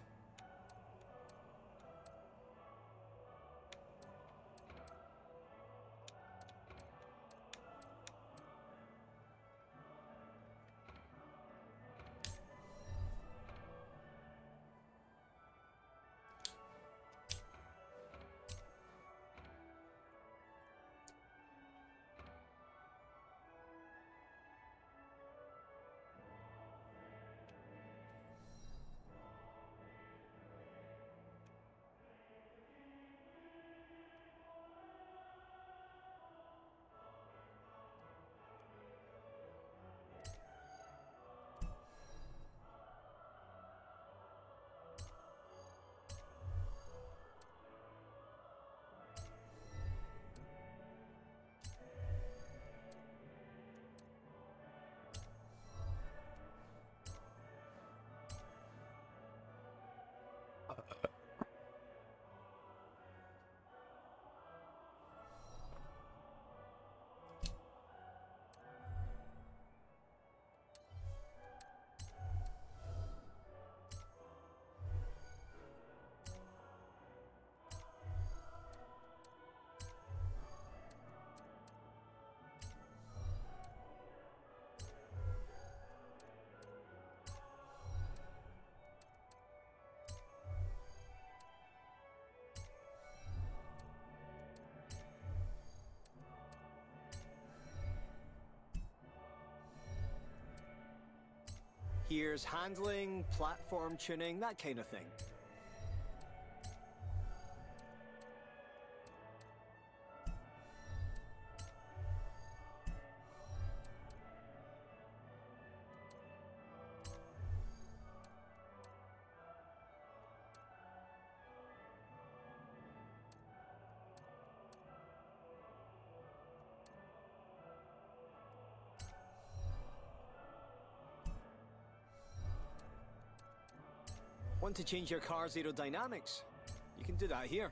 Speaker 6: Gears handling, platform tuning, that kind of thing. Want to change your car's aerodynamics? You can do that here.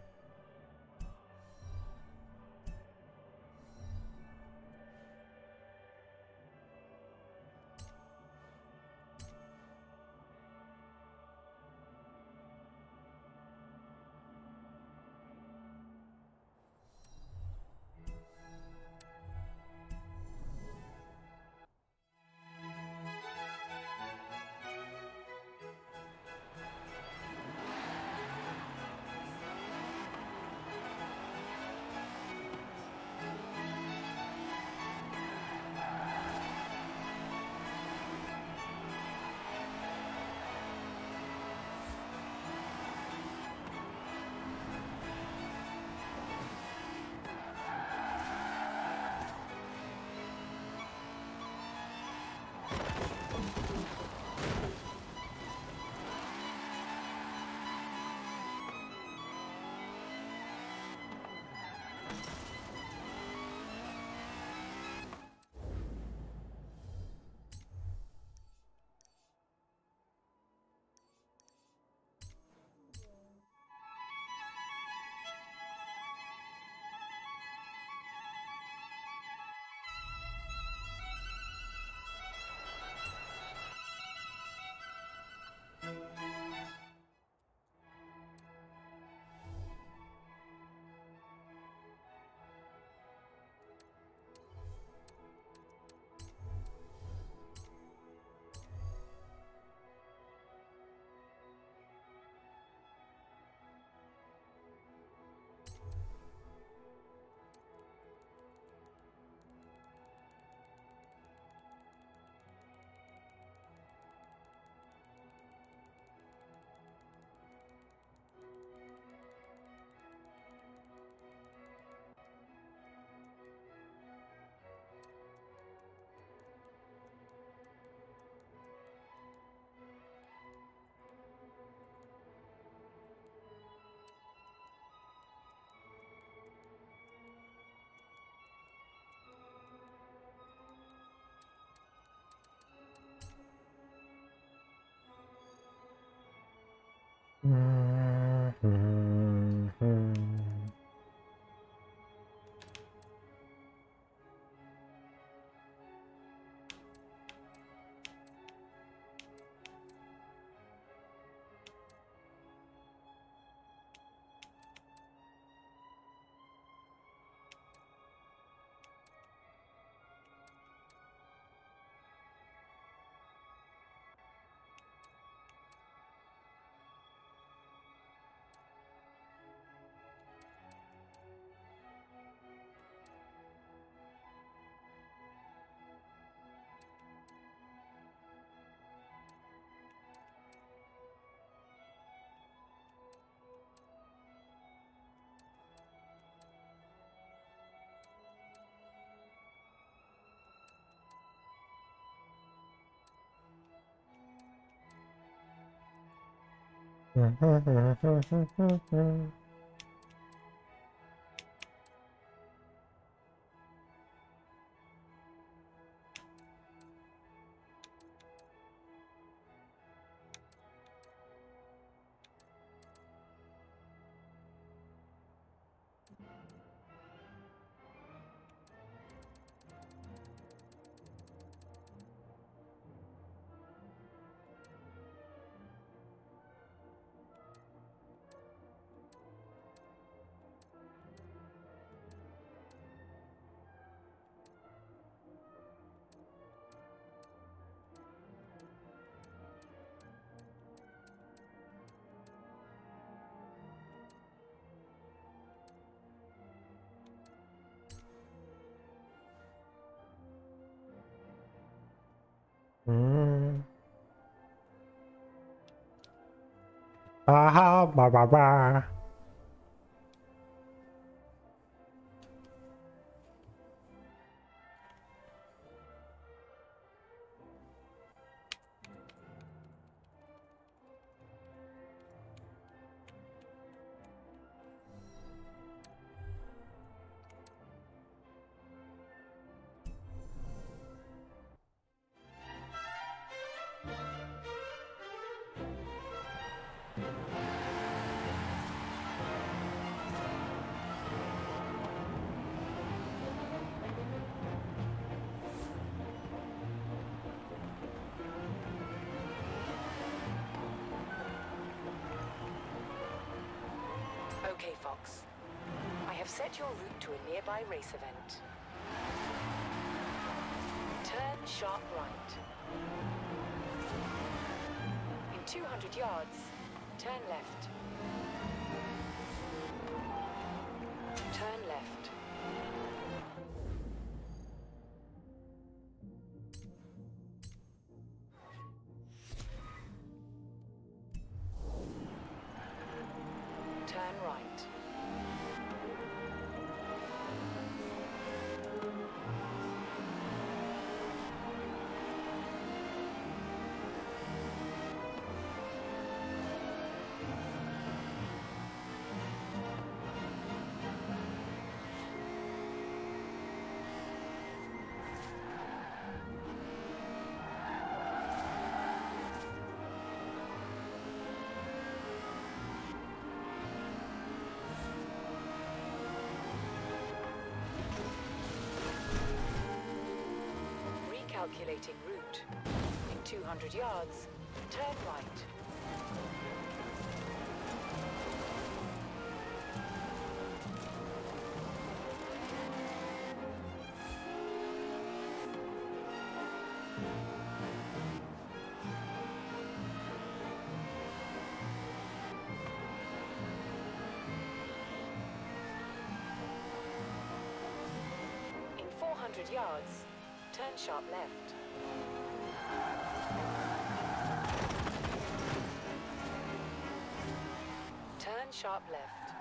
Speaker 1: Aha, ba ba ba.
Speaker 2: Okay, Fox. I have set your route to a nearby race event. Turn sharp right. In two hundred yards, turn left. Turn left. Turn right. Calculating route. In two hundred yards, turn right. In four hundred yards, turn sharp left. Turn sharp left.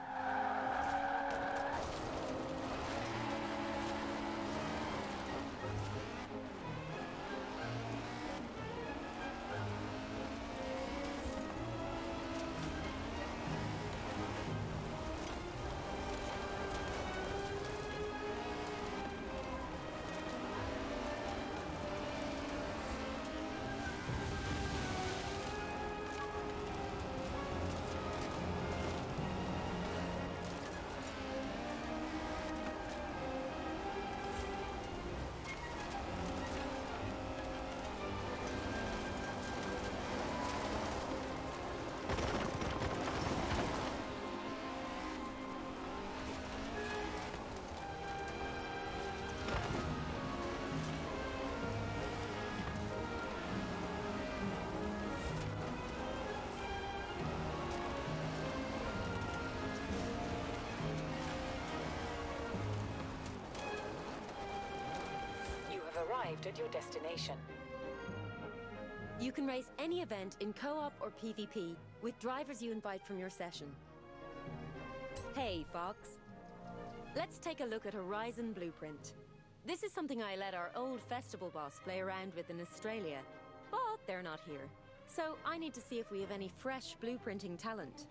Speaker 2: Arrived at your destination.
Speaker 12: You can race any event in co-op or PvP with drivers you invite from your session. Hey, Fox. Let's take a look at Horizon Blueprint. This is something I let our old festival boss play around with in Australia, but they're not here. So I need to see if we have any fresh blueprinting talent.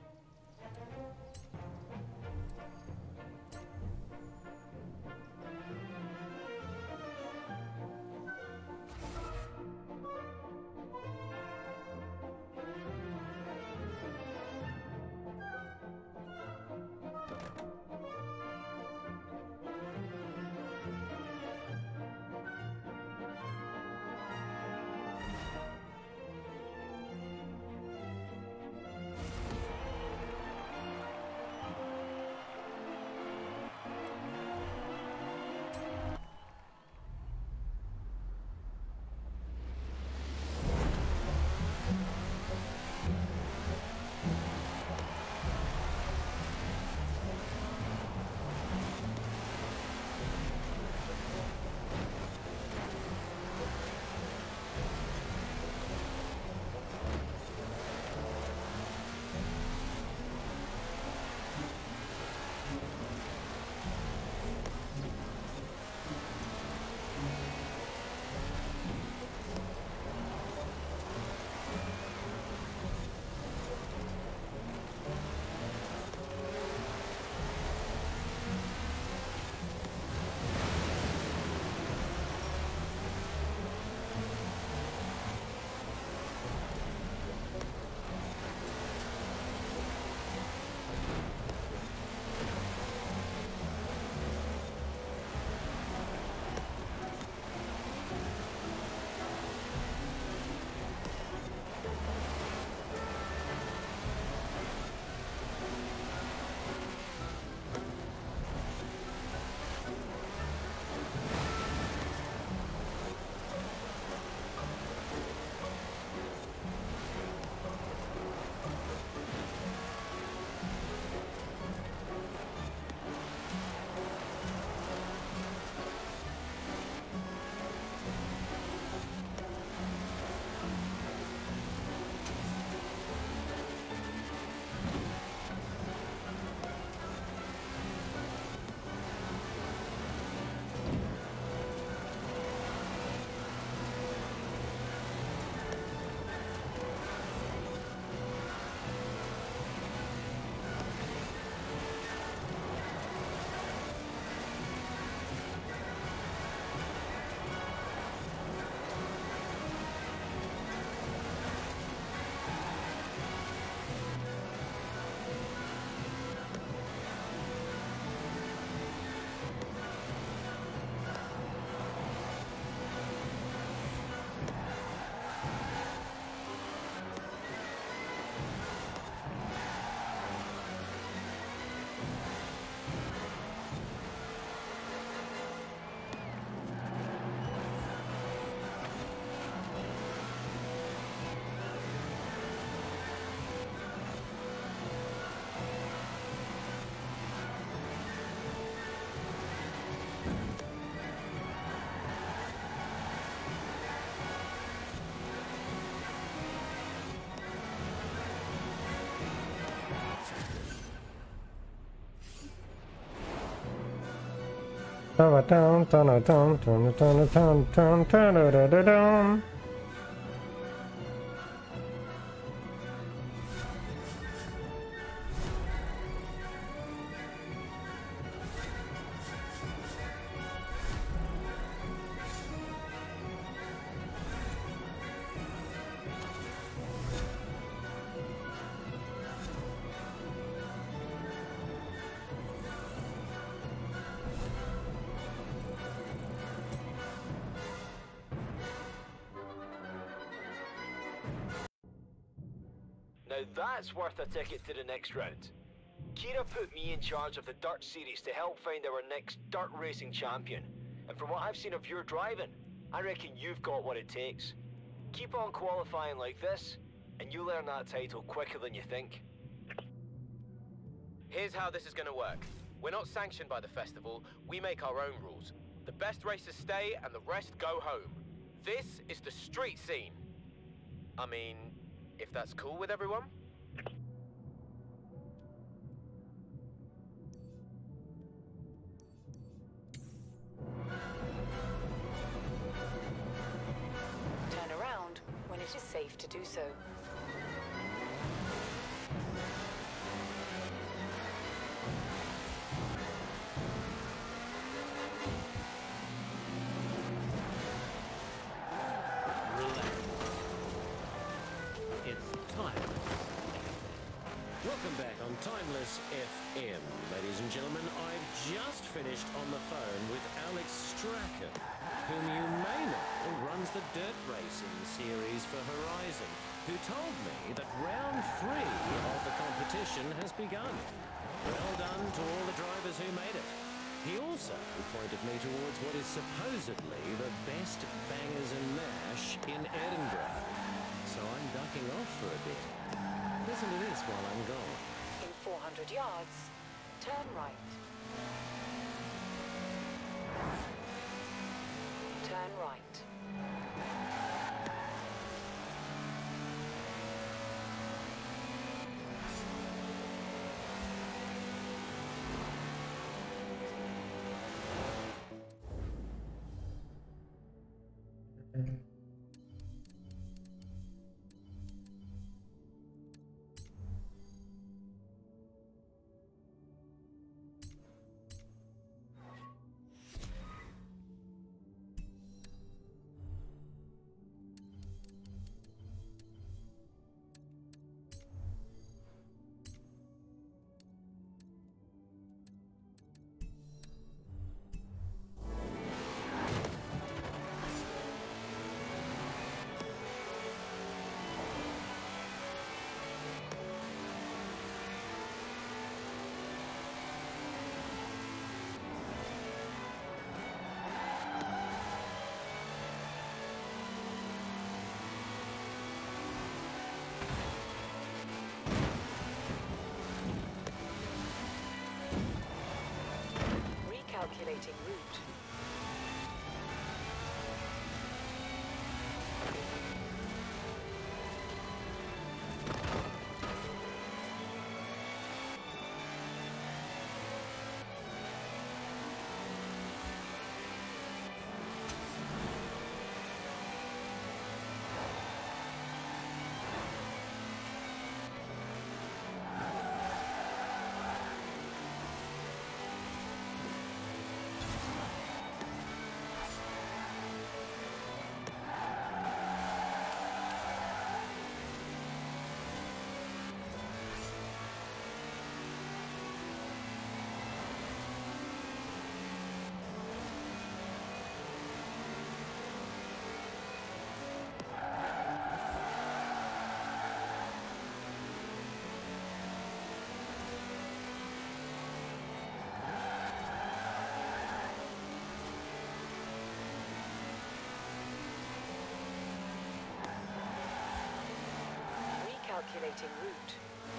Speaker 1: Dun, dun, dun, dun, dun, dun, dun, dun, dun, dun, dun, dun.
Speaker 9: Now that's worth a ticket to the next round. Kira put me in charge of the Dirt Series to help find our next dirt racing champion. And from what I've seen of your driving, I reckon you've got what it takes. Keep on qualifying like this, and you'll earn that title quicker than you think.
Speaker 8: Here's how this is gonna work. We're not sanctioned by the festival, we make our own rules. The best racers stay and the rest go home. This is the street scene. I mean, if that's cool with everyone?
Speaker 2: Turn around when it is safe to do so.
Speaker 11: Welcome back on Timeless F M. Ladies and gentlemen, I've just finished on the phone with Alex Strachan, whom you may know runs the dirt racing series for Horizon, who told me that round three of the competition has begun. Well done to all the drivers who made it. He also pointed me towards what is supposedly the best bangers and mash in Edinburgh. So I'm ducking off for a bit. Listen to this while I'm gone.
Speaker 2: In four hundred yards, turn right. Turn right. Calculating route. Calculating route.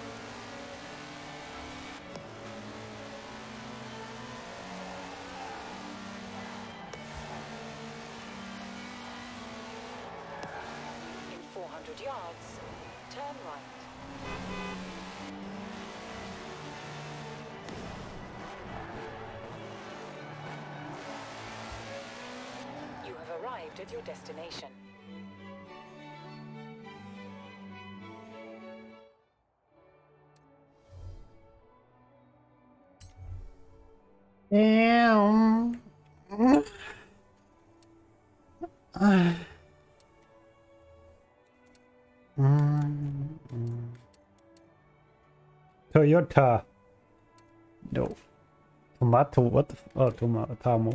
Speaker 2: In four hundred yards, turn right. have arrived at your destination.
Speaker 1: Yeah. Toyota. No. Tomato. What the? F oh, tomato. Tamo.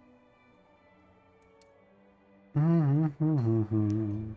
Speaker 1: Mm-hmm.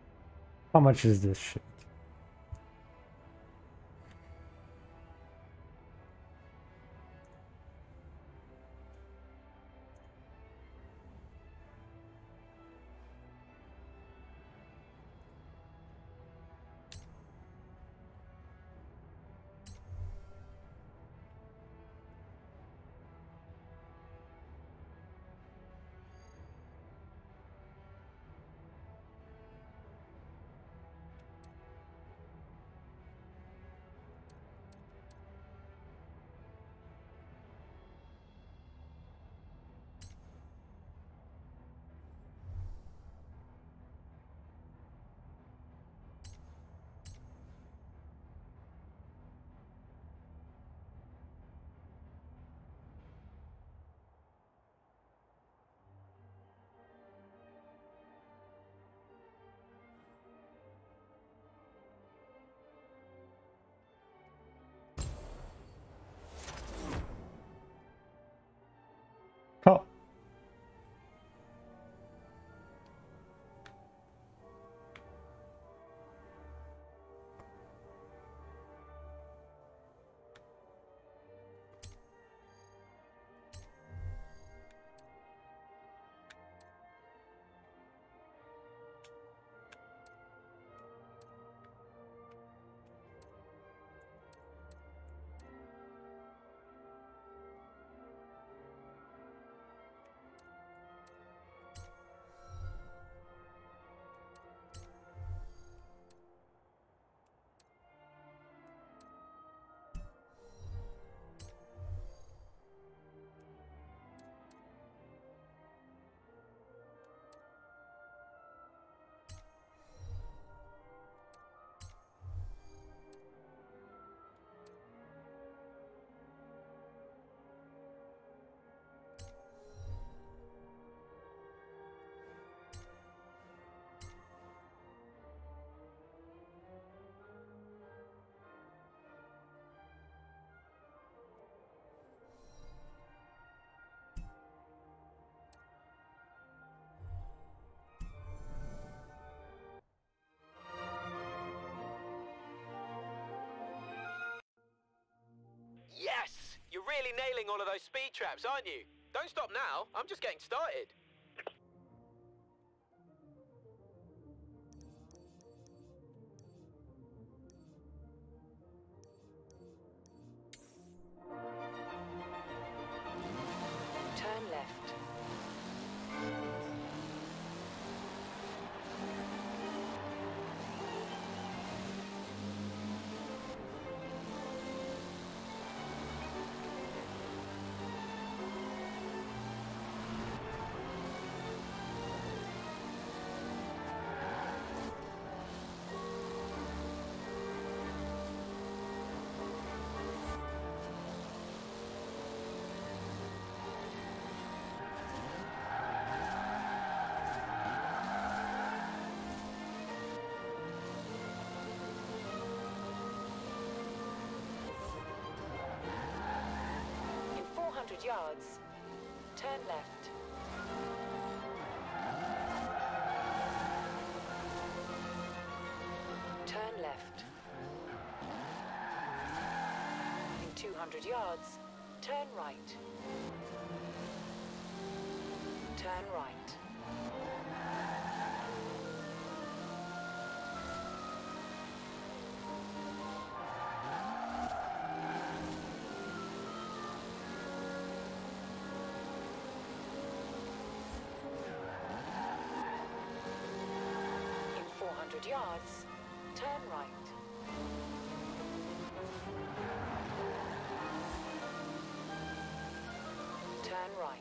Speaker 1: How much is this shit?
Speaker 8: really nailing all of those speed traps, aren't you? Don't stop now. I'm just getting started.
Speaker 2: Turn left. Yards. Turn left. Turn left. In two hundred yards, turn right. Turn right. Yards, turn right. Turn right.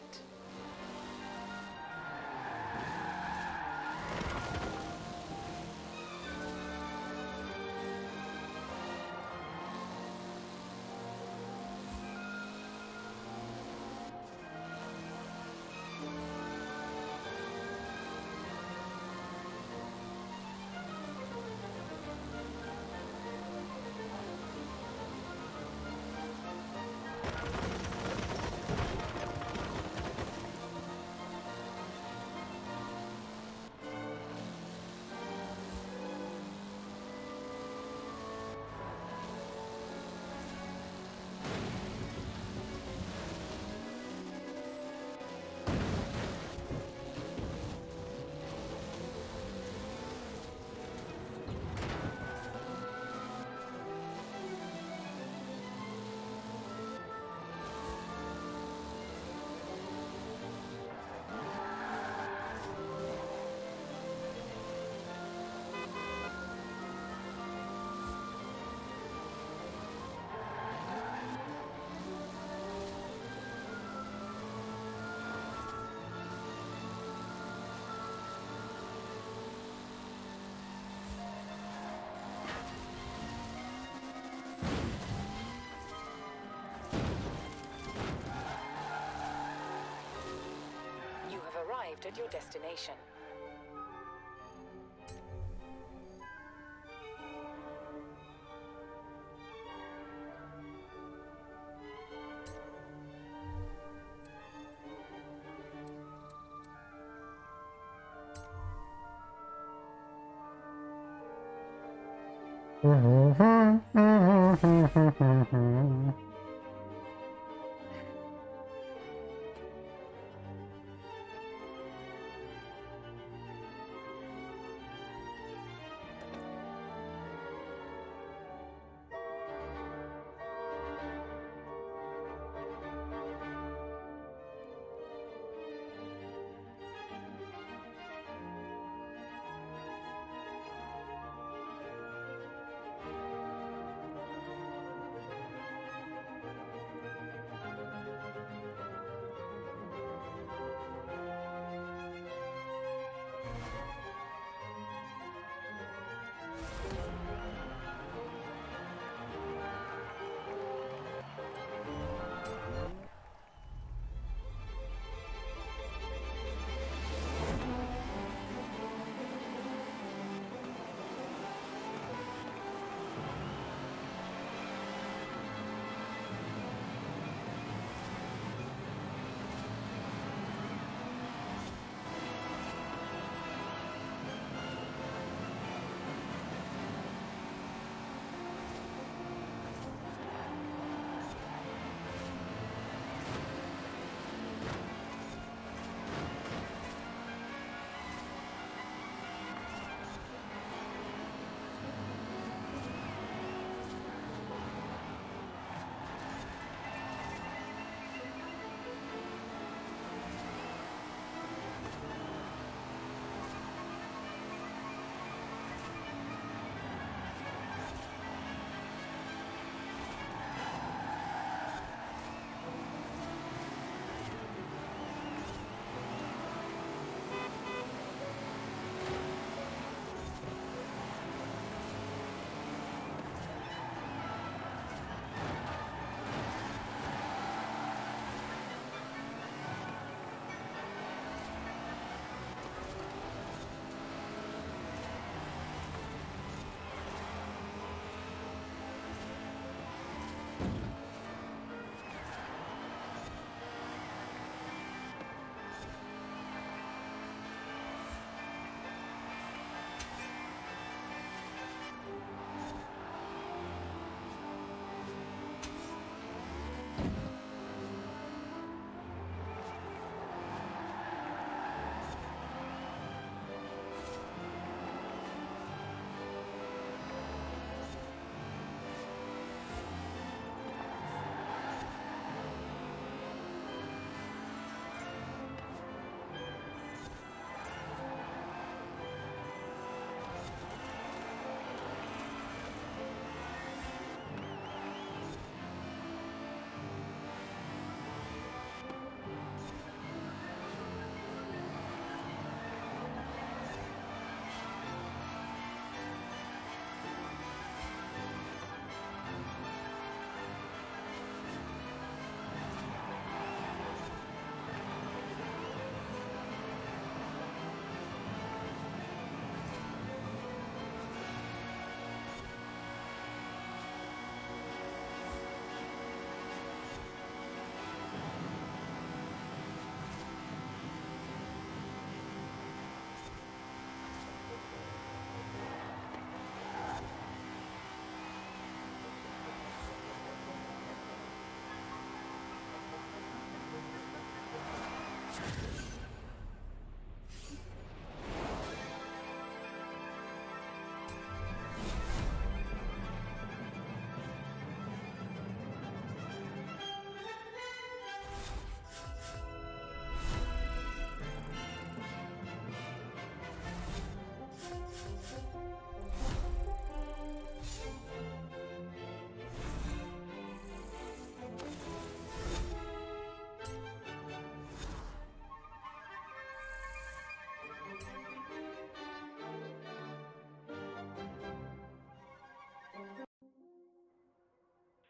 Speaker 2: Arrived at your destination.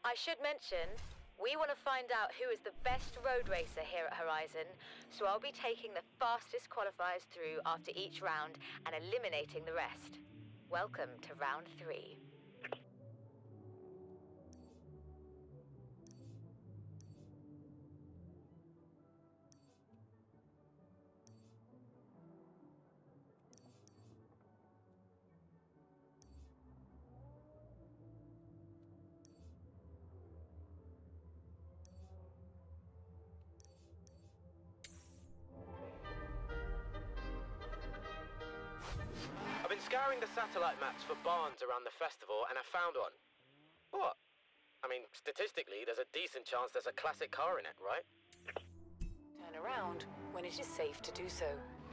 Speaker 3: I should mention, we want to find out who is the best road racer here at Horizon, so I'll be taking the fastest qualifiers through after each round and eliminating the rest. Welcome to round three.
Speaker 8: I've been scouring the satellite maps for barns around the festival, and I found one. What? I mean, statistically, there's a decent chance there's a classic car in it, right?
Speaker 2: Turn around when it is safe to do so.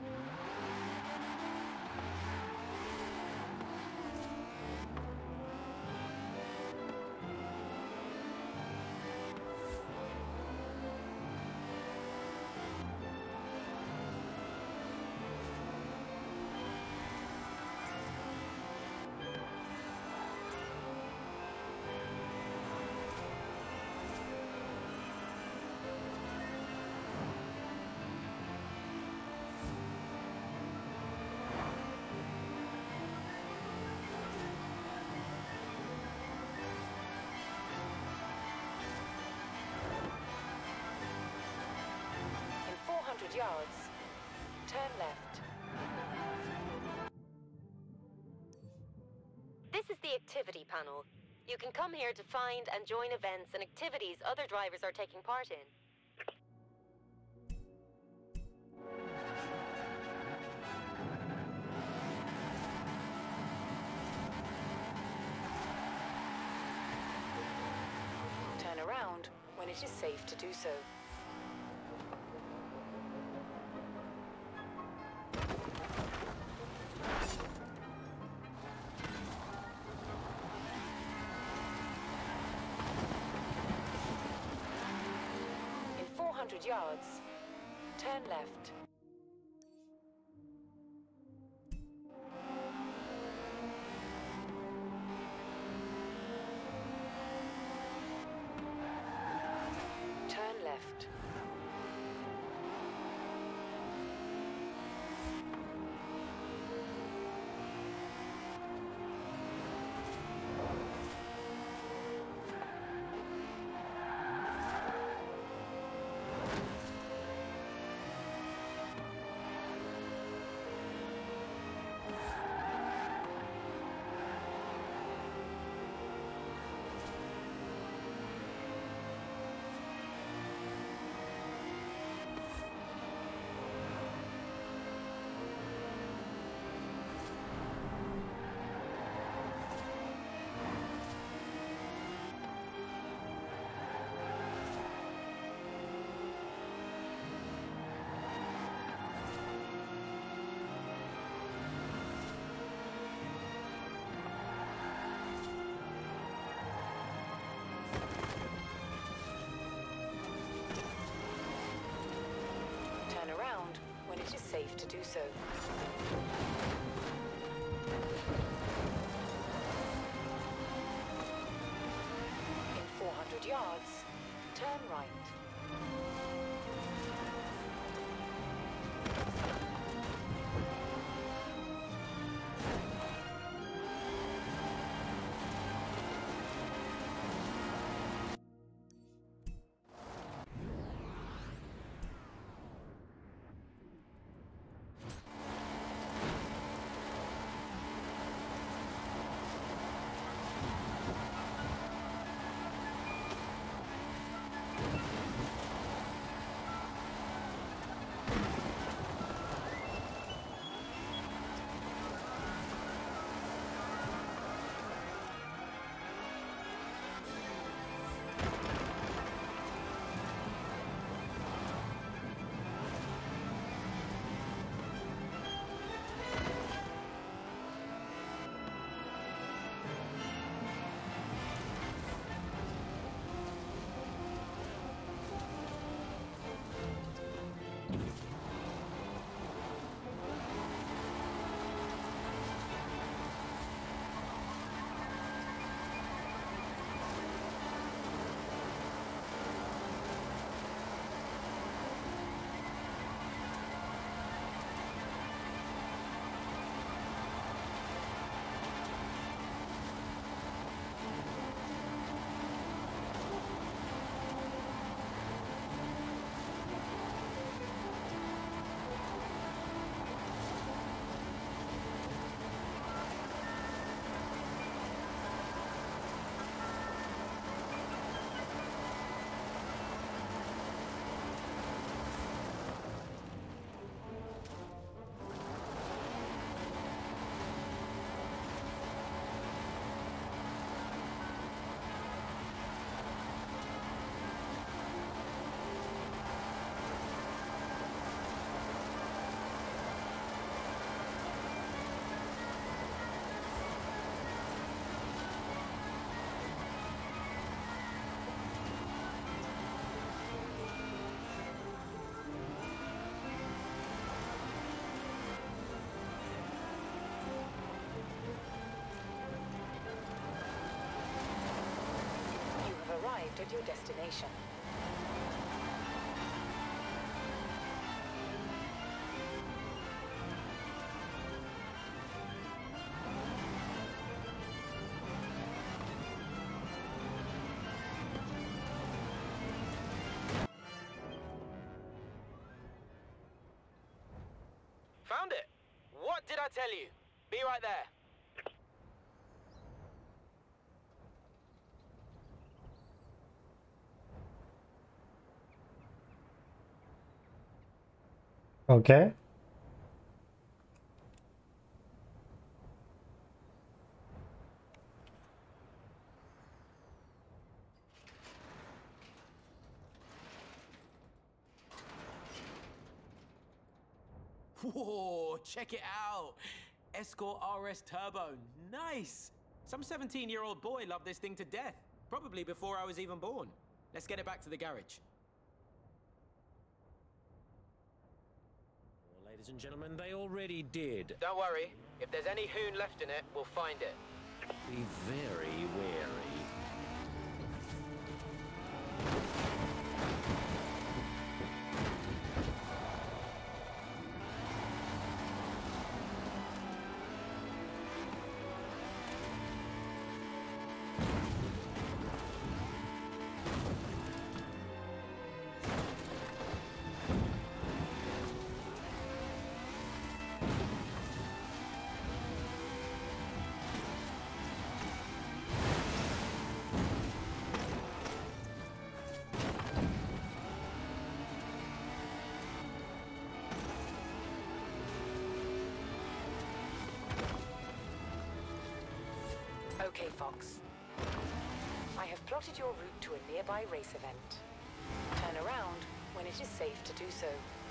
Speaker 2: Yards. Turn left.
Speaker 4: This is the activity panel. You can come here to find and join events and activities other drivers are taking part in.
Speaker 2: Turn around when it is safe to do so. four hundred yards, turn left. Turn left. Around when it is safe to do so. In four hundred yards, turn right. arrived at your destination.
Speaker 8: Found it! What did I tell you? Be right there.
Speaker 1: Okay.
Speaker 8: Whoa, check it out. Escort R S Turbo, nice. Some seventeen-year-old boy loved this thing to death. Probably before I was even born. Let's get it back to the garage.
Speaker 11: Well, ladies and gentlemen, they already did.
Speaker 8: Don't worry. If there's any hoon left in it, we'll find it.
Speaker 11: Be very wary.
Speaker 2: Okay, Fox. I have plotted your route to a nearby race event. Turn around when it is safe to do so.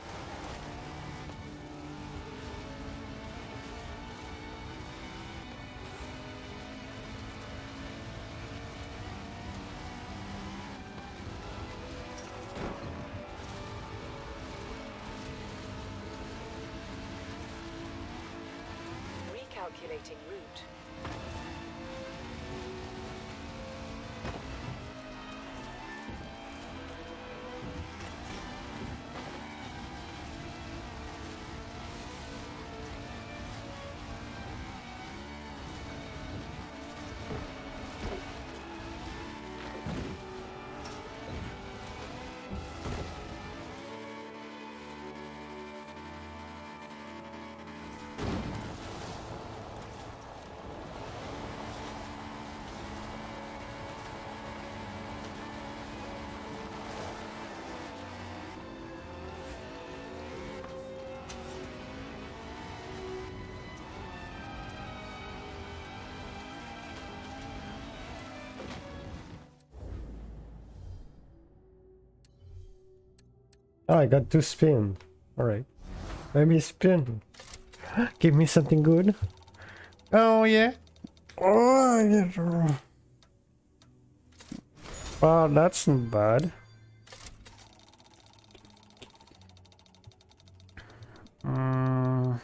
Speaker 2: Recalculating route.
Speaker 1: Oh, I got two spin. Alright. Maybe spin. Give me something good. Oh, yeah. Oh, yeah. Well, that's not bad. Mm.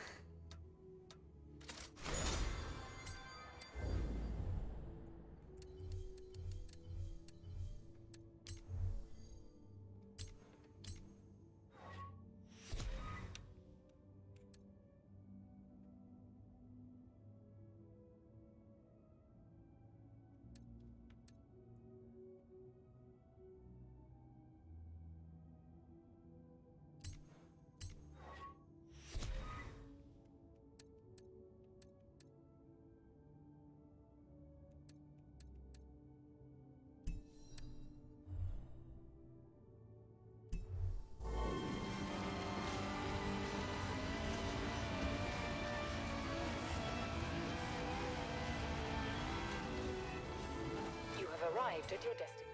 Speaker 2: Arrived at your destination.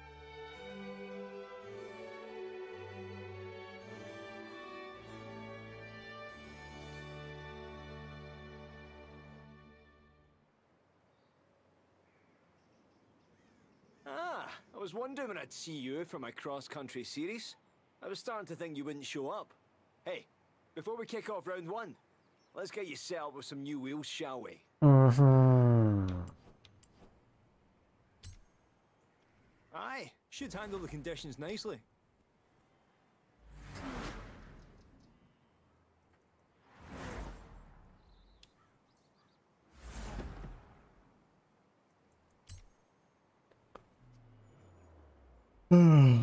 Speaker 9: Ah, I was wondering when I'd see you for my cross-country series. I was starting to think you wouldn't show up. Hey, before we kick off round one, let's get you set up with some new wheels, shall we?
Speaker 1: Mm-hmm.
Speaker 6: Aye, should handle the conditions nicely.
Speaker 1: Hmm.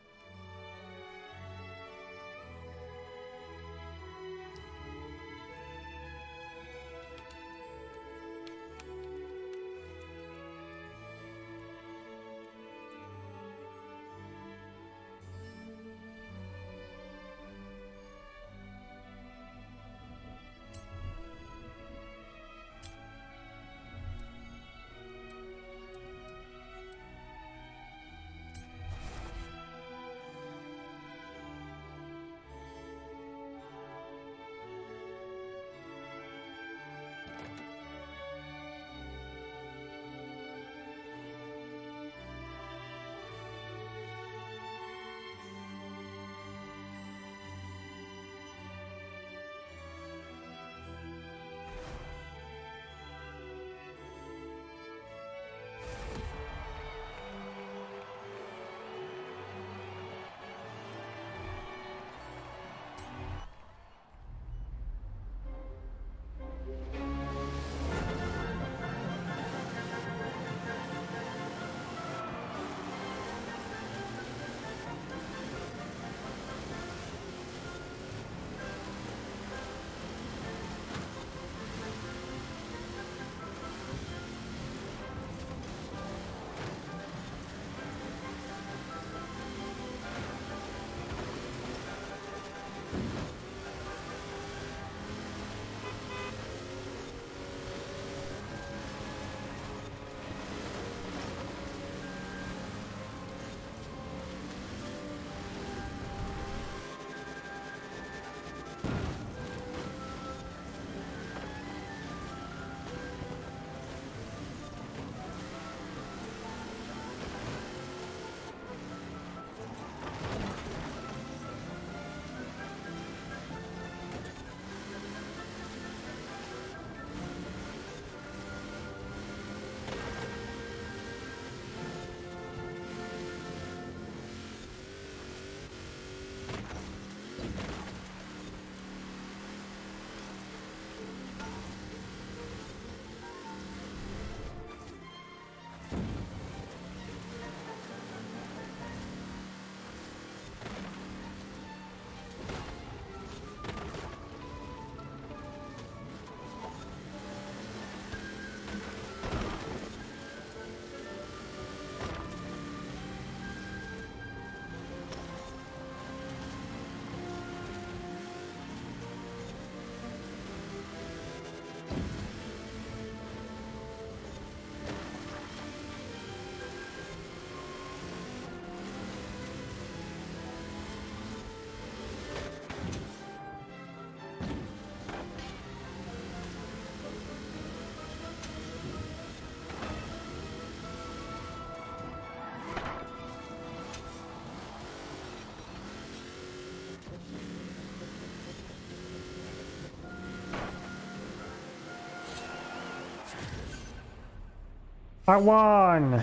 Speaker 1: I won!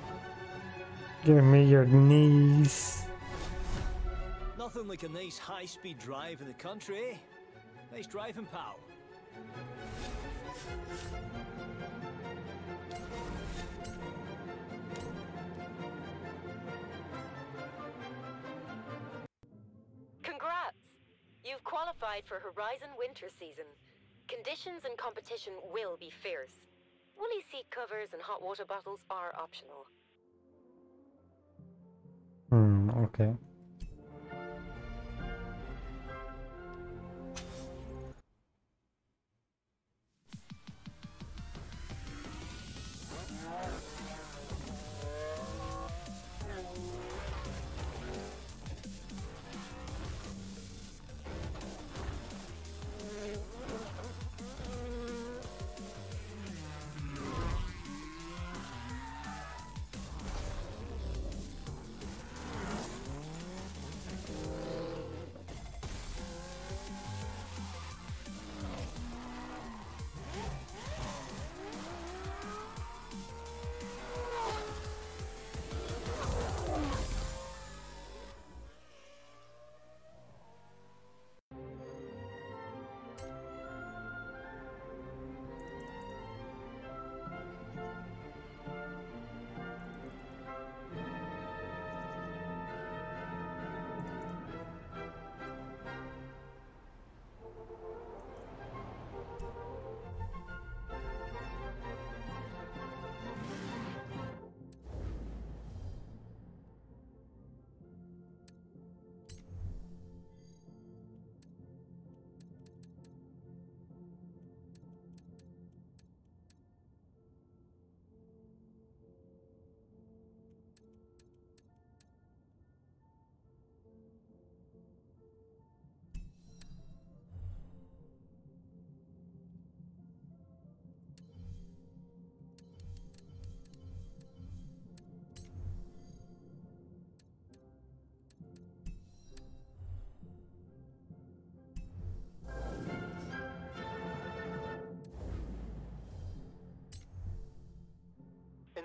Speaker 1: Give me your knees.
Speaker 6: Nothing like a nice high-speed drive in the country, eh? Nice driving, pal.
Speaker 4: Congrats! You've qualified for Horizon Winter Season. Conditions and competition will be fierce. Woolly seat covers and hot water bottles are optional.
Speaker 1: Hmm, okay.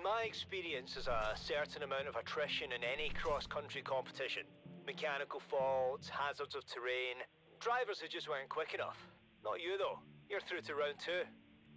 Speaker 9: my experience, there's a certain amount of attrition in any cross-country competition. Mechanical faults, hazards of terrain, drivers who just weren't quick enough. Not you though, you're through to round two.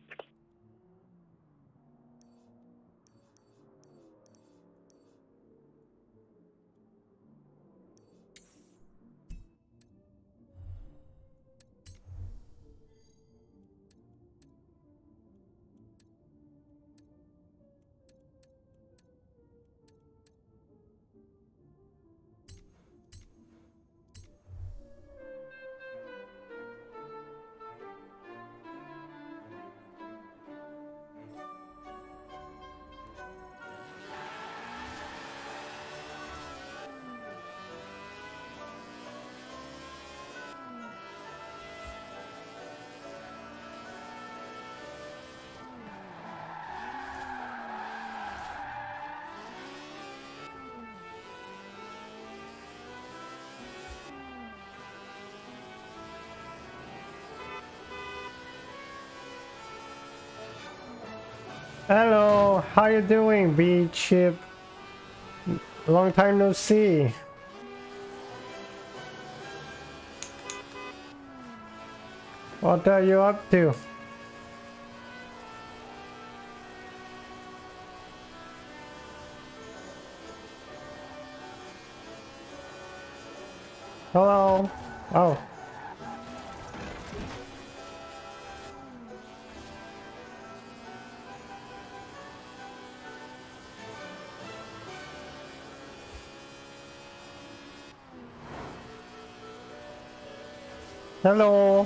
Speaker 1: Hello, how you doing, B Chip? Long time no see. What are you up to? Hello. Oh. Hello.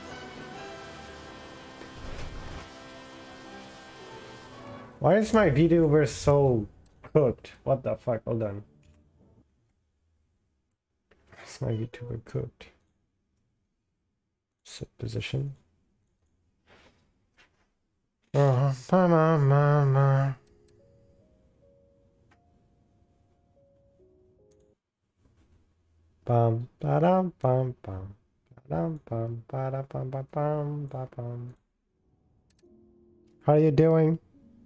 Speaker 1: Why is my VTuber so cooked? What the fuck? Hold on. Why is my VTuber cooked? Set position. Oh, mama, mama. Bum, ba dum, bum, bum. Bum, bum, ba da, bum, ba, bum, ba, bum. How are you doing?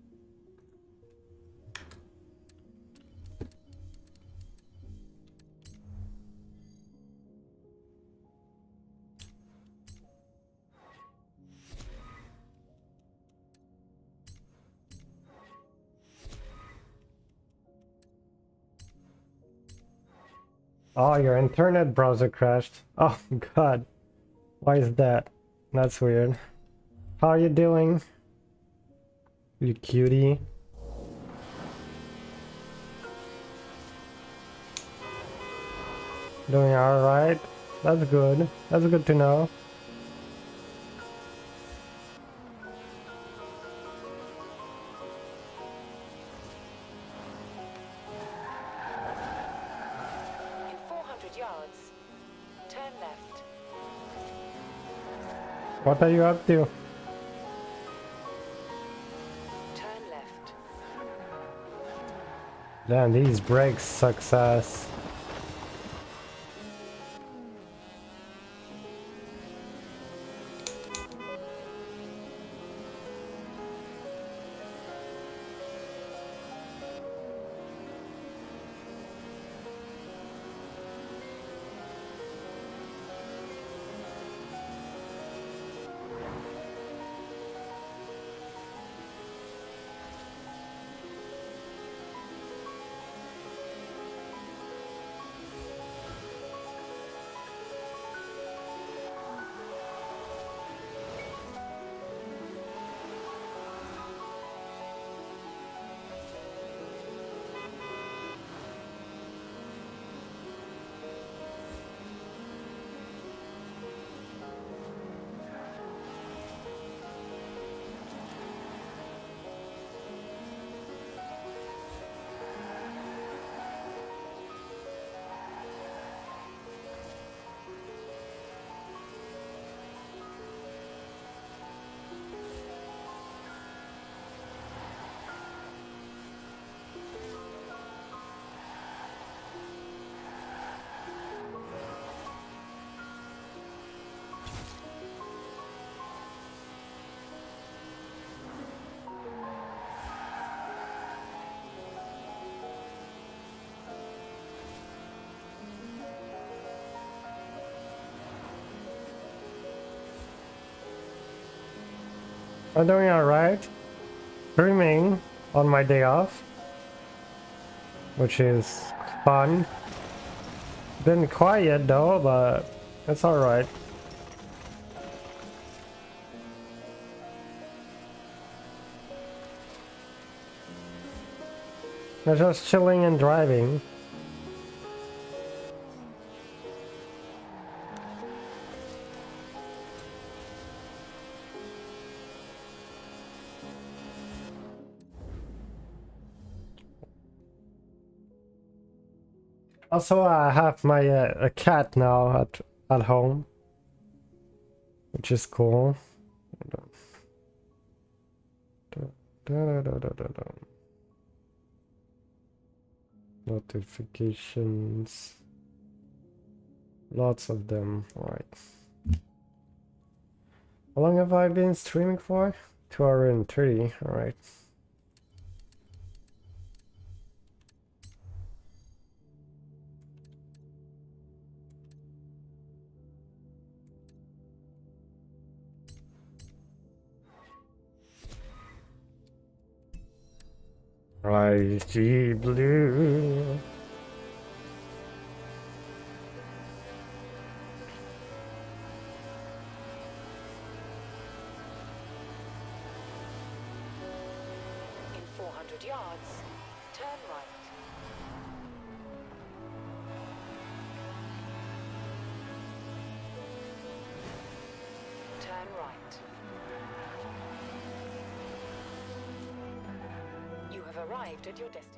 Speaker 1: Oh, your internet browser crashed. Oh god. Why is that? That's weird. How are you doing? You cutie. Doing alright? That's good. That's good to know.
Speaker 2: In four hundred yards, turn left.
Speaker 1: What are you up to?
Speaker 2: Turn left.
Speaker 1: Damn, these brakes suck ass. I'm doing alright. Streaming on my day off, which is fun. Been quiet though, but it's alright. I'm just chilling and driving. Also, I have my uh, a cat now at at home, which is cool. Notifications, lots of them. All right. How long have I been streaming for? Two hours and thirty. All right. I see blue.
Speaker 2: In four hundred yards, turn right. Turn right. Arrived at your destination.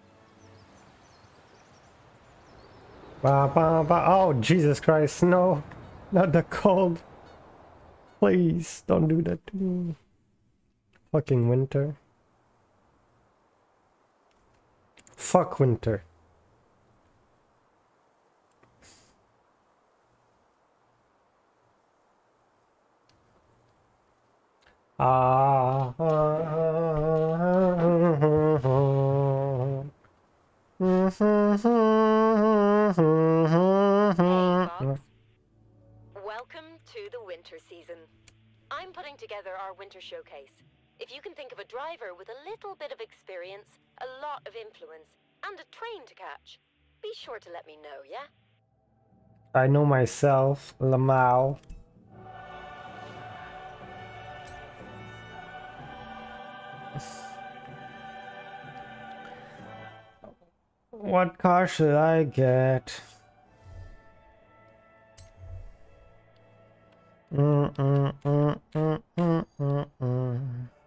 Speaker 1: Ba, ba, ba. Oh, Jesus Christ, no, not the cold. Please don't do that to me. Fucking winter. Fuck winter. Ah. ah, ah,
Speaker 4: Welcome to the winter season. I'm putting together our winter showcase. If you can think of a driver with a little bit of experience, a lot of influence, and a train to catch, be sure to let me know, yeah?
Speaker 1: I know myself, Lamau. What car should I get? Mm, mm, mm, mm, mm, mm, mm.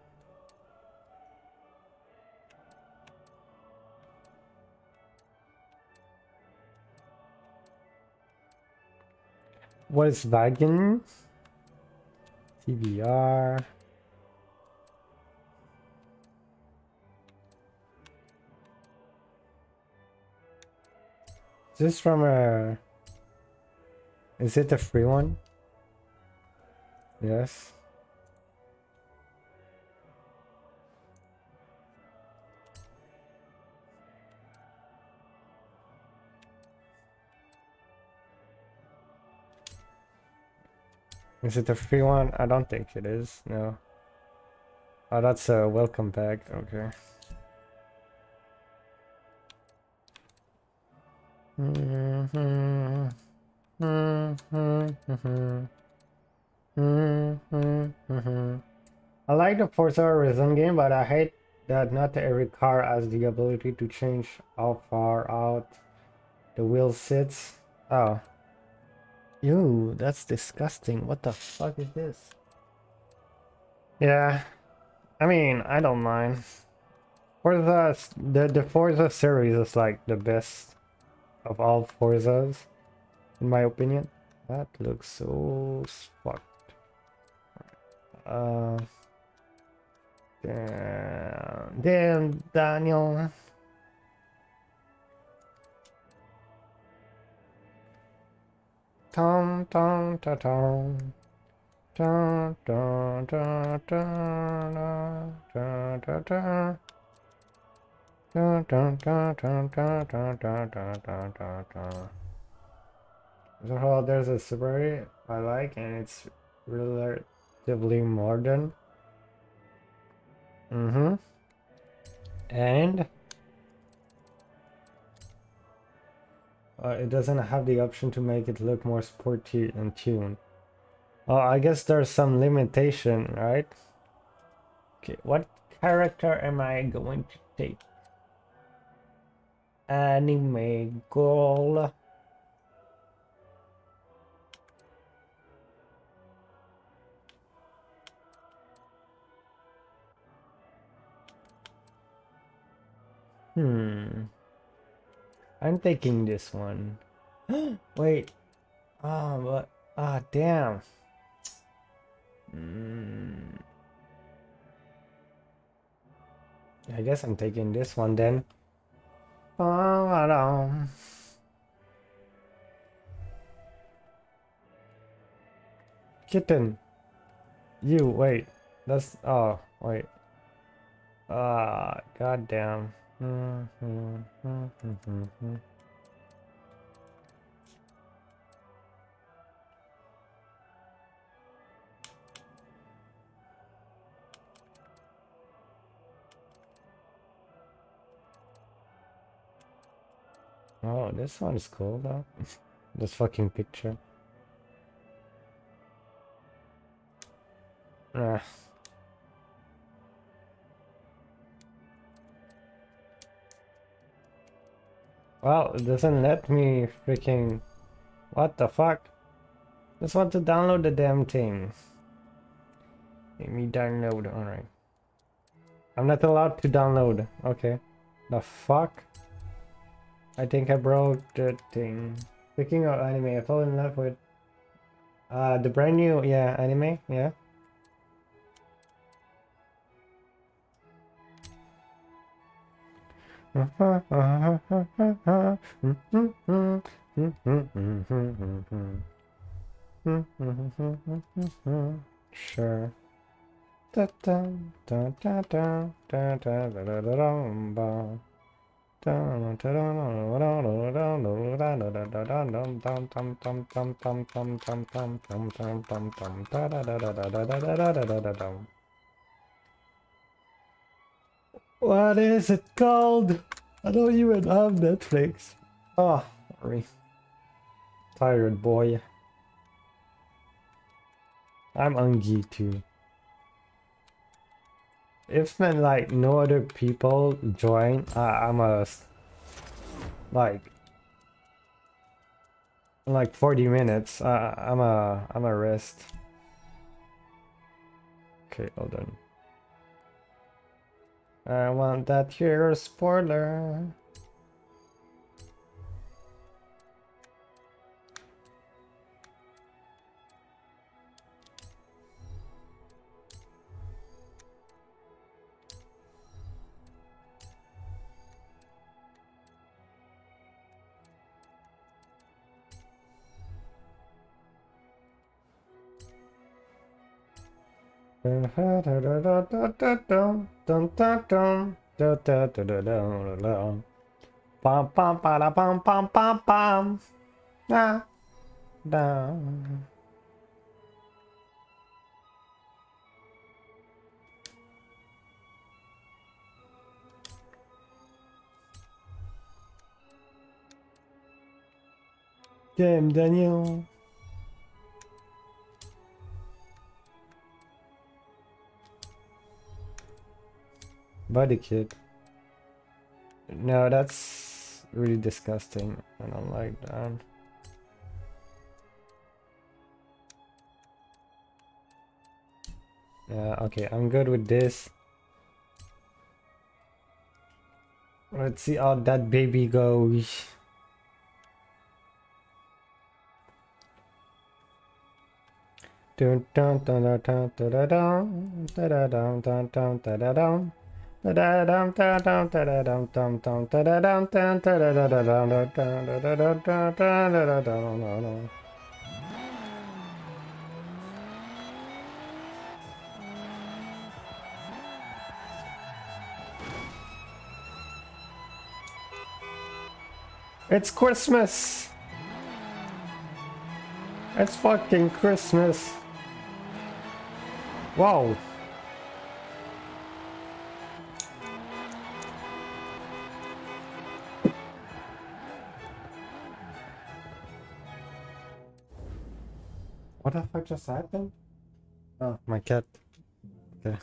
Speaker 1: What is Wagon? T B R. Is this from a... Is it a free one? Yes. Is it a free one? I don't think it is. No. Oh, that's a welcome pack. Okay. Mm-hmm. Mm-hmm. Mm-hmm. I like the Forza Horizon game, but I hate that not every car has the ability to change how far out the wheel sits. Oh. Ew, that's disgusting. What the fuck is this? Yeah. I mean, I don't mind. Forza, the, the Forza series is like the best of all Forzas, in my opinion. That looks so fucked. Uh, damn, damn, Daniel. Tom, tom, ta, tom. Dun, dun, dun, dun, dun, dun, dun. Dun, dun, dun, dun, dun, dun, dun, dun, dun, dun, dun. So there's a Subaru I like, and it's relatively modern. Mm-hmm. And uh, it doesn't have the option to make it look more sporty and tuned. Oh, I guess there's some limitation, right? Okay, what character am I going to take? Anime girl. Hmm. I'm taking this one. Wait. Ah, but ah, damn. Hmm. I guess I'm taking this one then. Um. Kitten. You wait. That's oh wait. Ah, goddamn. Hmm. Hmm. Hmm. Hmm. Hmm. Oh, this one is cool though. This fucking picture. Ah. Well, it doesn't let me freaking... What the fuck? Just want to download the damn thing. Let me download, alright. I'm not allowed to download. Okay. The fuck? I think I broke the thing. Speaking of anime, I fell in love with uh the brand new yeah anime, yeah. Sure. Da da da da da da da da da What is it called? I don't even have Netflix. Oh, sorry. Tired boy. I'm hungry too. If man, like no other people join, uh, I'm a like like forty minutes. Uh, I'm a I'm a rest. Okay, hold on. I want that here spoiler. Pam pam para pam pam pam pam. Ah, down. Damn, Daniel. Body kit. No, that's really disgusting. I don't like that. Yeah, okay, I'm good with this. Let's see how that baby goes. Dun dun dun dun dun dun dun dun dun dun dun dun dun. It's Christmas! It's fucking Christmas! Wow! What the fuck just happened? Oh, my cat. Okay.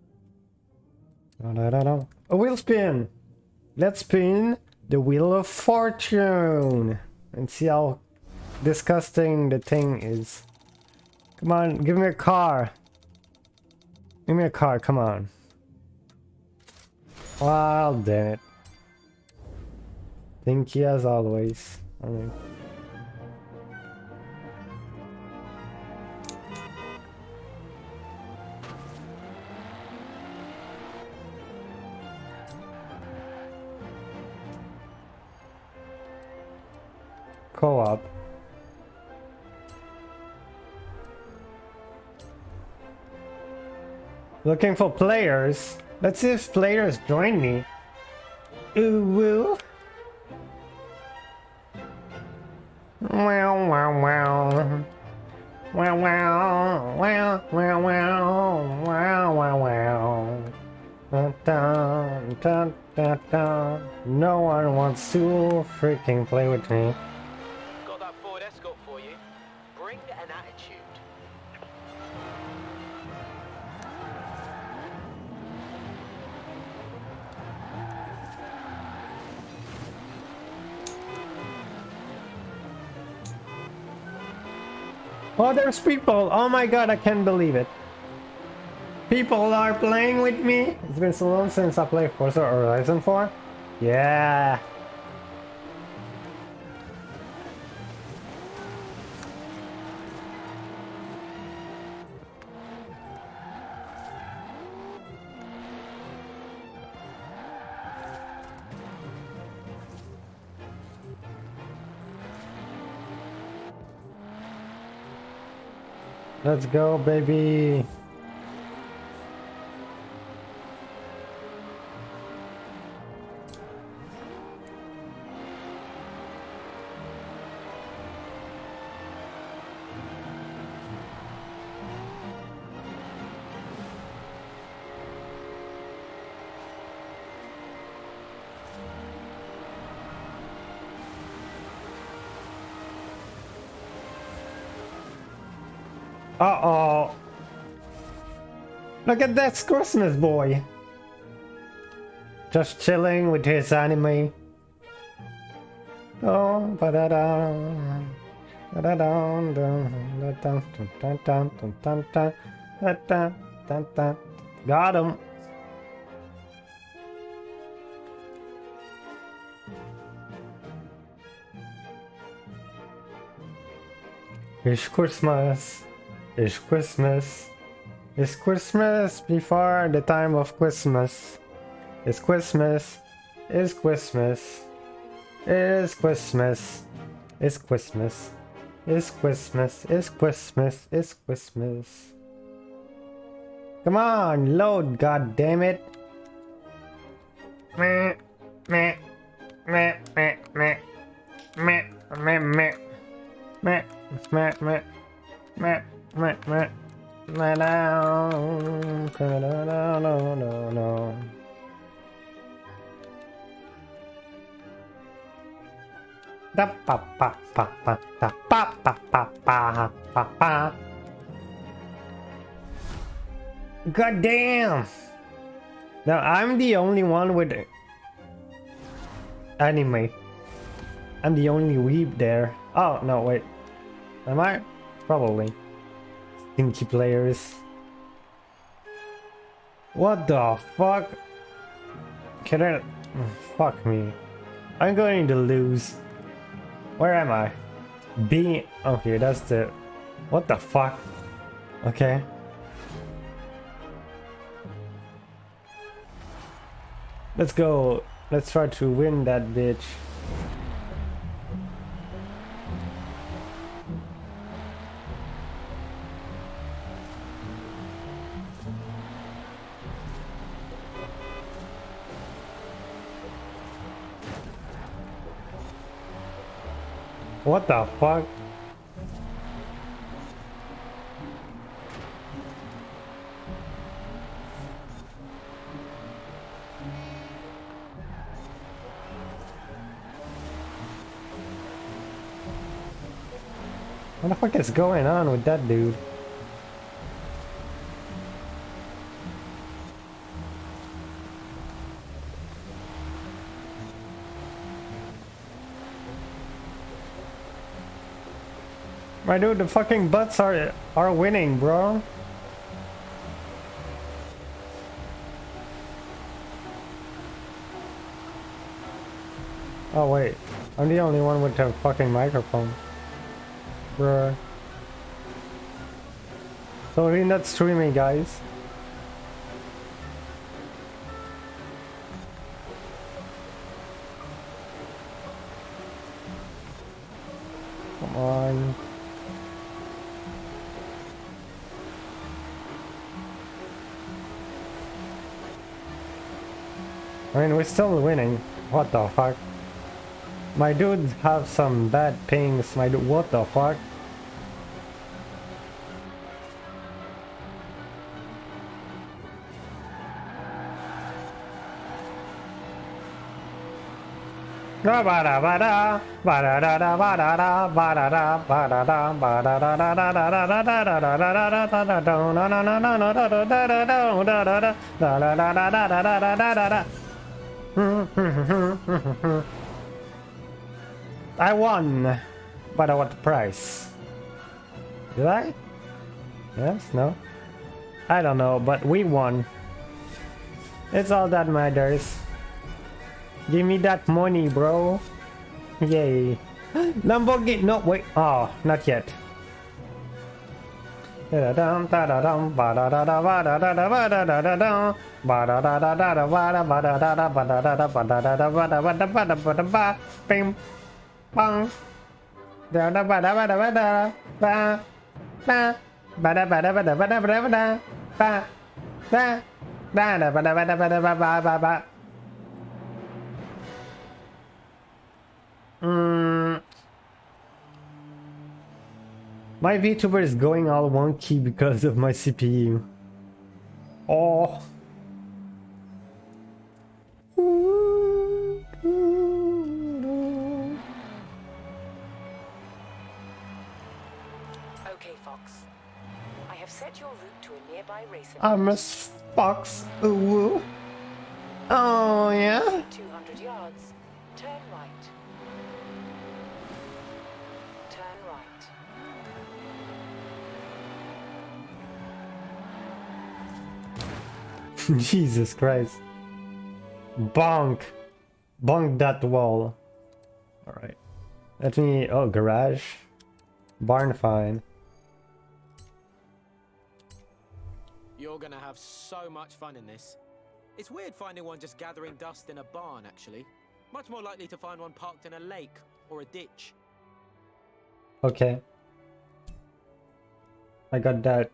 Speaker 1: A wheel spin! Let's spin the wheel of fortune and see how disgusting the thing is. Come on, give me a car. Give me a car, come on. Well, damn it. Thinky as always. I mean. Co-op. Looking for players. Let's see if players join me. Ooh woo. Wow wow wow. Wow wow wow wow wow wow wow wow. Dun, dun, dun, dun, dun. No one wants to freaking play with me.
Speaker 8: Got that Ford Escort for you. Bring an attitude.
Speaker 1: Oh, there's people! Oh my god, I can't believe it. People are playing with me. It's been so long since I played Forza Horizon four. Yeah. Let's go, baby. Uh-oh. Look at that Christmas boy. Just chilling with his anime. Oh, ba-da-da. Da-da-da. Da-da-da. Got him. It's Christmas. It's Christmas. It's Christmas before the time of Christmas. It's Christmas. It's Christmas. It's Christmas. It's Christmas. It's Christmas. It's Christmas. It's Christmas. Come on, load, god damn it. Meh, meh, meh, meh, meh, meh, meh, meh, meh, meh, meh, meh. Meh, meh, meh, down, no, no, no, no. Da pa pa pa pa da pa pa pa pa pa pa. God damn! Now I'm the only one with anime. I'm the only weeb there. Oh no, wait. Am I? Probably. Stinky players. What the fuck? Can I? Oh, fuck me. I'm going to lose. Where am I? B. Okay, that's the. What the fuck? Okay. Let's go. Let's try to win that bitch. What the fuck? What the fuck is going on with that dude? My dude, the fucking butts are are winning, bro. Oh wait, I'm the only one with a fucking microphone. Bruh. So we're not streaming, guys. Come on. I mean, we're still winning. What the fuck? My dudes have some bad pings. My dude, what the fuck? I won, but at what price? Did I? Yes? No? I don't know, but we won. It's all that matters. Give me that money, bro. Yay. Lamborghini. No, wait. Oh, not yet. Bing. Bang. Da da ba da ba da ba da ba ba ba da ba da ba da ba da ba da ba da ba da da da ba da ba da ba da ba ba ba ba. Mm. My VTuber is going all wonky because of my C P U. Oh. I'm a fox. Ooh. Oh yeah.
Speaker 2: two hundred yards. Turn right. Turn right.
Speaker 1: Jesus Christ. Bonk. Bonk that wall. Alright. Let me... Oh, garage. Barn fine.
Speaker 8: You're gonna have so much fun in this. It's weird finding one just gathering dust in a barn, actually. Much more likely to find one parked in a lake or a ditch.
Speaker 1: Okay. I got that.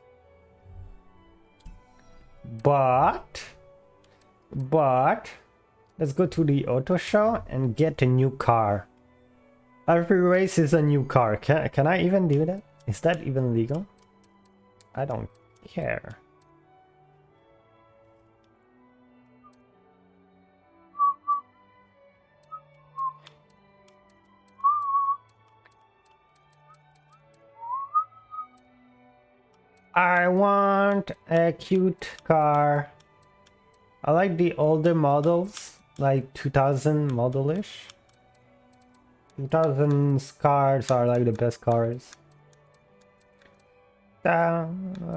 Speaker 1: But... But... Let's go to the auto show and get a new car. Every race is a new car. Can, can I even do that? Is that even legal? I don't care. I want a cute car. I like the older models, like two thousand model-ish. two thousands cars are like the best cars. I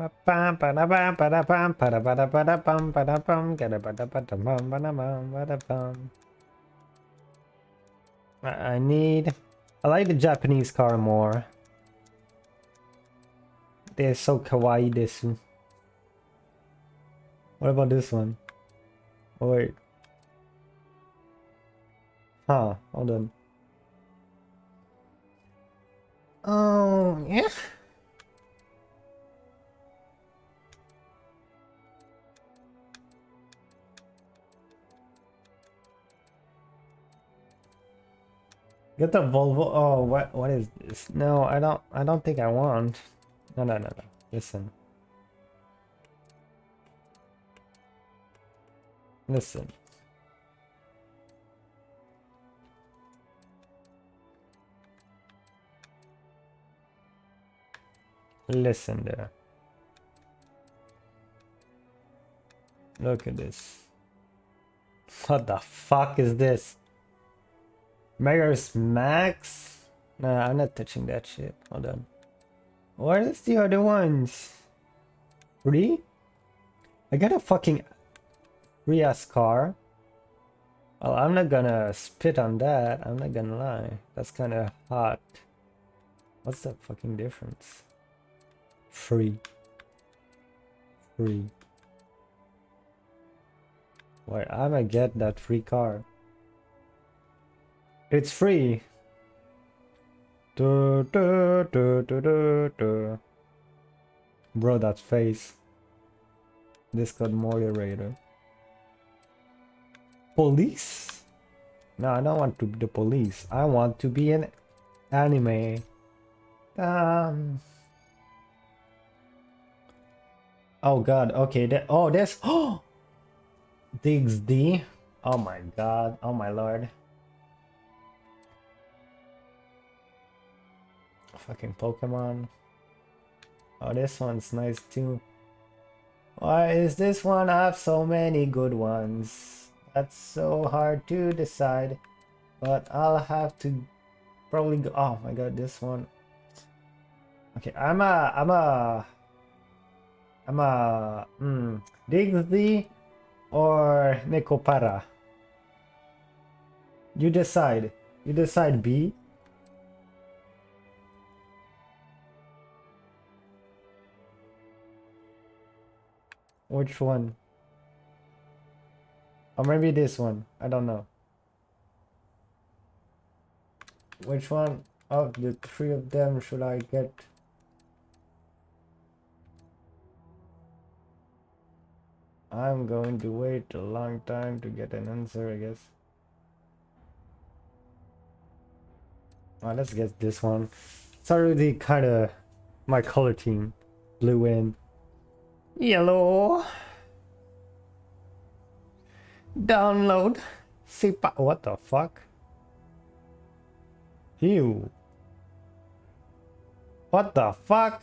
Speaker 1: need... I like the Japanese car more. They're so kawaii desu. What about this one? Oh wait. Huh, hold on. Oh, yeah. Get the Volvo. Oh, what what is this? No, I don't I don't think I want. No, no, no, no. Listen. Listen. Listen there. Look at this. What the fuck is this? Mayor's Max? Nah, I'm not touching that shit. Hold on. What is the other ones? Free? I got a fucking free ass car. Well, I'm not gonna spit on that. I'm not gonna lie. That's kind of hot. What's the fucking difference? Free. Free. Why I'm gonna get that free car. It's free. Du, du, du, du, du, du. Bro, that face. Discord moderator. Police? No, I don't want to be the police. I want to be an anime. Um. Oh god. Okay. That. Oh, there's. Oh. Diggs D. Oh my god. Oh my lord. Fucking Pokemon. Oh, this one's nice too. Why is this one have so many good ones? That's so hard to decide. But I'll have to probably go. Oh my god, this one. Okay, I'm a. I'm a. I'm a. Hmm. Diggsy or Nekopara. You decide. You decide, B. Which one? Or maybe this one. I don't know. Which one of the three of them should I get? I'm going to wait a long time to get an answer, I guess. Oh, let's get this one. It's already kind of my color team. Blue in. Yellow. Download. Sipa. What the fuck? Ew. What the fuck?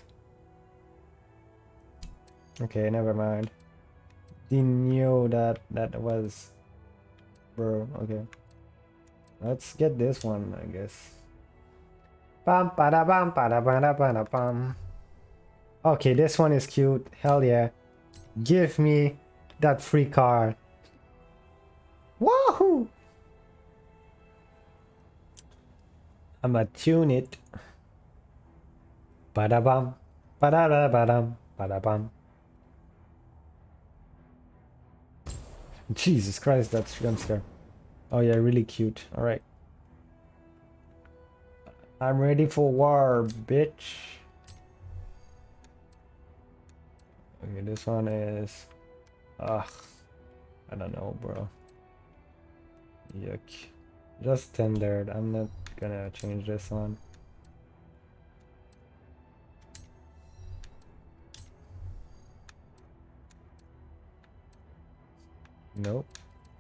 Speaker 1: Okay, never mind. Didn't know that that was. Bro, okay. Let's get this one, I guess. Bam, ba bam, ba ba ba bam. Okay, this one is cute. Hell yeah. Give me that free card. Wahoo! I'ma tune it. Bada bam. Bada da badam. Bada bam. Jesus Christ, that's jump scare. Oh yeah, really cute. Alright. I'm ready for war, bitch. Okay, this one is... Ugh. I don't know, bro. Yuck. Just standard. I'm not gonna change this one. Nope.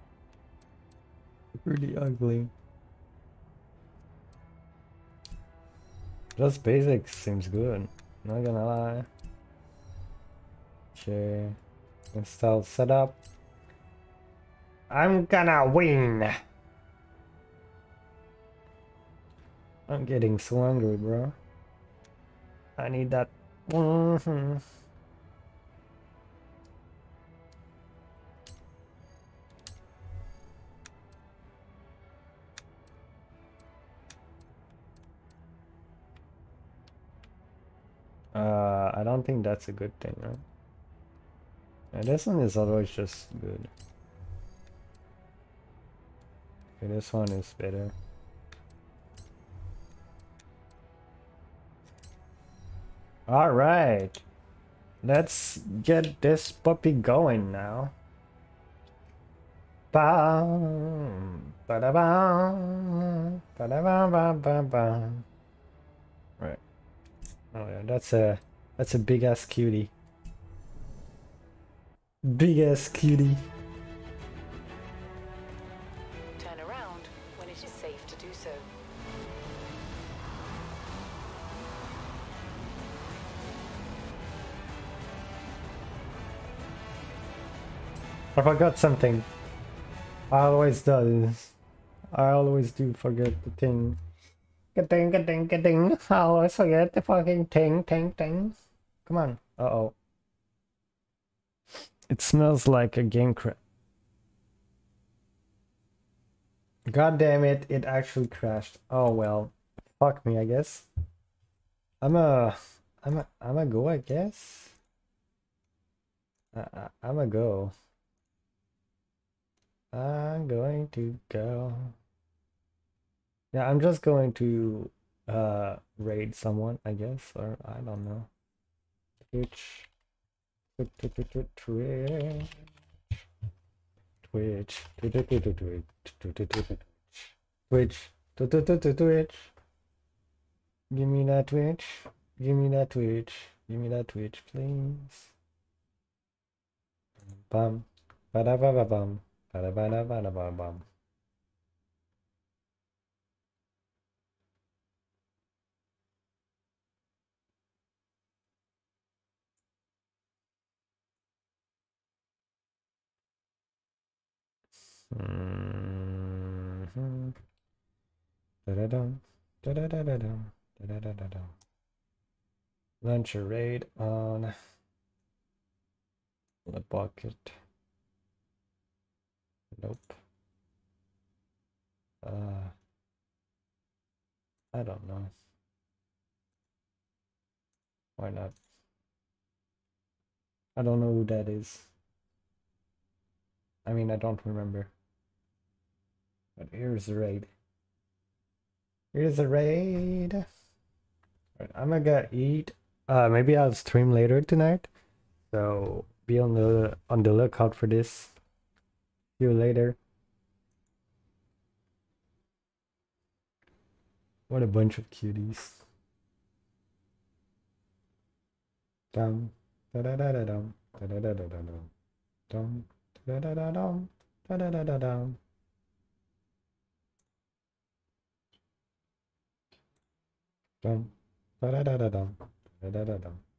Speaker 1: Pretty ugly. Just basic seems good. Not gonna lie. Okay. Install setup. I'm gonna win. I'm getting so angry, bro. I need that. Mm-hmm. Uh, I don't think that's a good thing, right? And this one is always just good. Okay, this one is better. All right, let's get this puppy going now. Bam, ba-da bam, ba-da bam, bam, bam, bam. Right. Oh yeah, that's a that's a big ass cutie. Big ass cutie.
Speaker 2: Turn around when it is safe to do so.
Speaker 1: I forgot something. I always do. I always do forget the thing. Ga-ding, ga-ding, ga-ding. I always forget the fucking thing, thing, thing. Come on. Uh-oh. It smells like a game crash. God damn it, it actually crashed. Oh well. Fuck me, I guess. I'm a... I'm a... I'm a go, I guess. I, I, I'm a go. I'm going to go. Yeah, I'm just going to uh raid someone, I guess, or I don't know. Twitch. Twitch. Twitch. Twitch. Twitch. Twitch. Twitch. Give me that Twitch. Give me that Twitch. Give me that Twitch, please. Bum. Ba-da ba ba bum. Ba-da ba da ba da ba bum. Mm-hmm. Da-da-dum. Da-da-da-da-dum. Da-da-da-da-dum. Launch a raid on the bucket. Nope. Uh, I don't know. Why not? I don't know who that is. I mean, I don't remember. But here's the raid. Here's the raid. Right, I'm gonna go eat. Uh, maybe I'll stream later tonight. So be on the on the lookout for this. See you later. What a bunch of cuties. Dum da da da da dum da da da da da dum dum da da da dum da da da da dum. Dum da da da da dum da da da dum.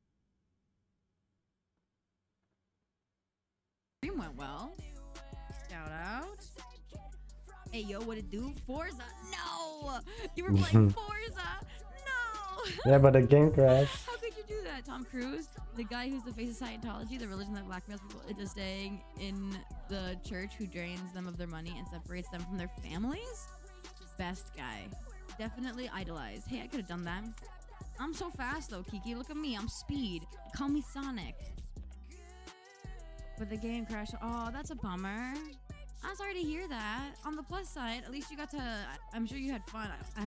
Speaker 13: Stream went well. Shout out. Hey yo, what it do? Forza? No! You were playing Forza? No!
Speaker 1: Yeah, but the game crashed.
Speaker 13: How could you do that? Tom Cruise, the guy who's the face of Scientology, the religion that blackmails people into staying in the church, who drains them of their money and separates them from their families? Best guy. Definitely idolized. Hey, I could have done that. I'm so fast though, Kiki. Look at me. I'm speed. Call me Sonic. But the game crashed. Oh, that's a bummer. I'm sorry to hear that. On the plus side, at least you got to... I'm sure you had fun. I,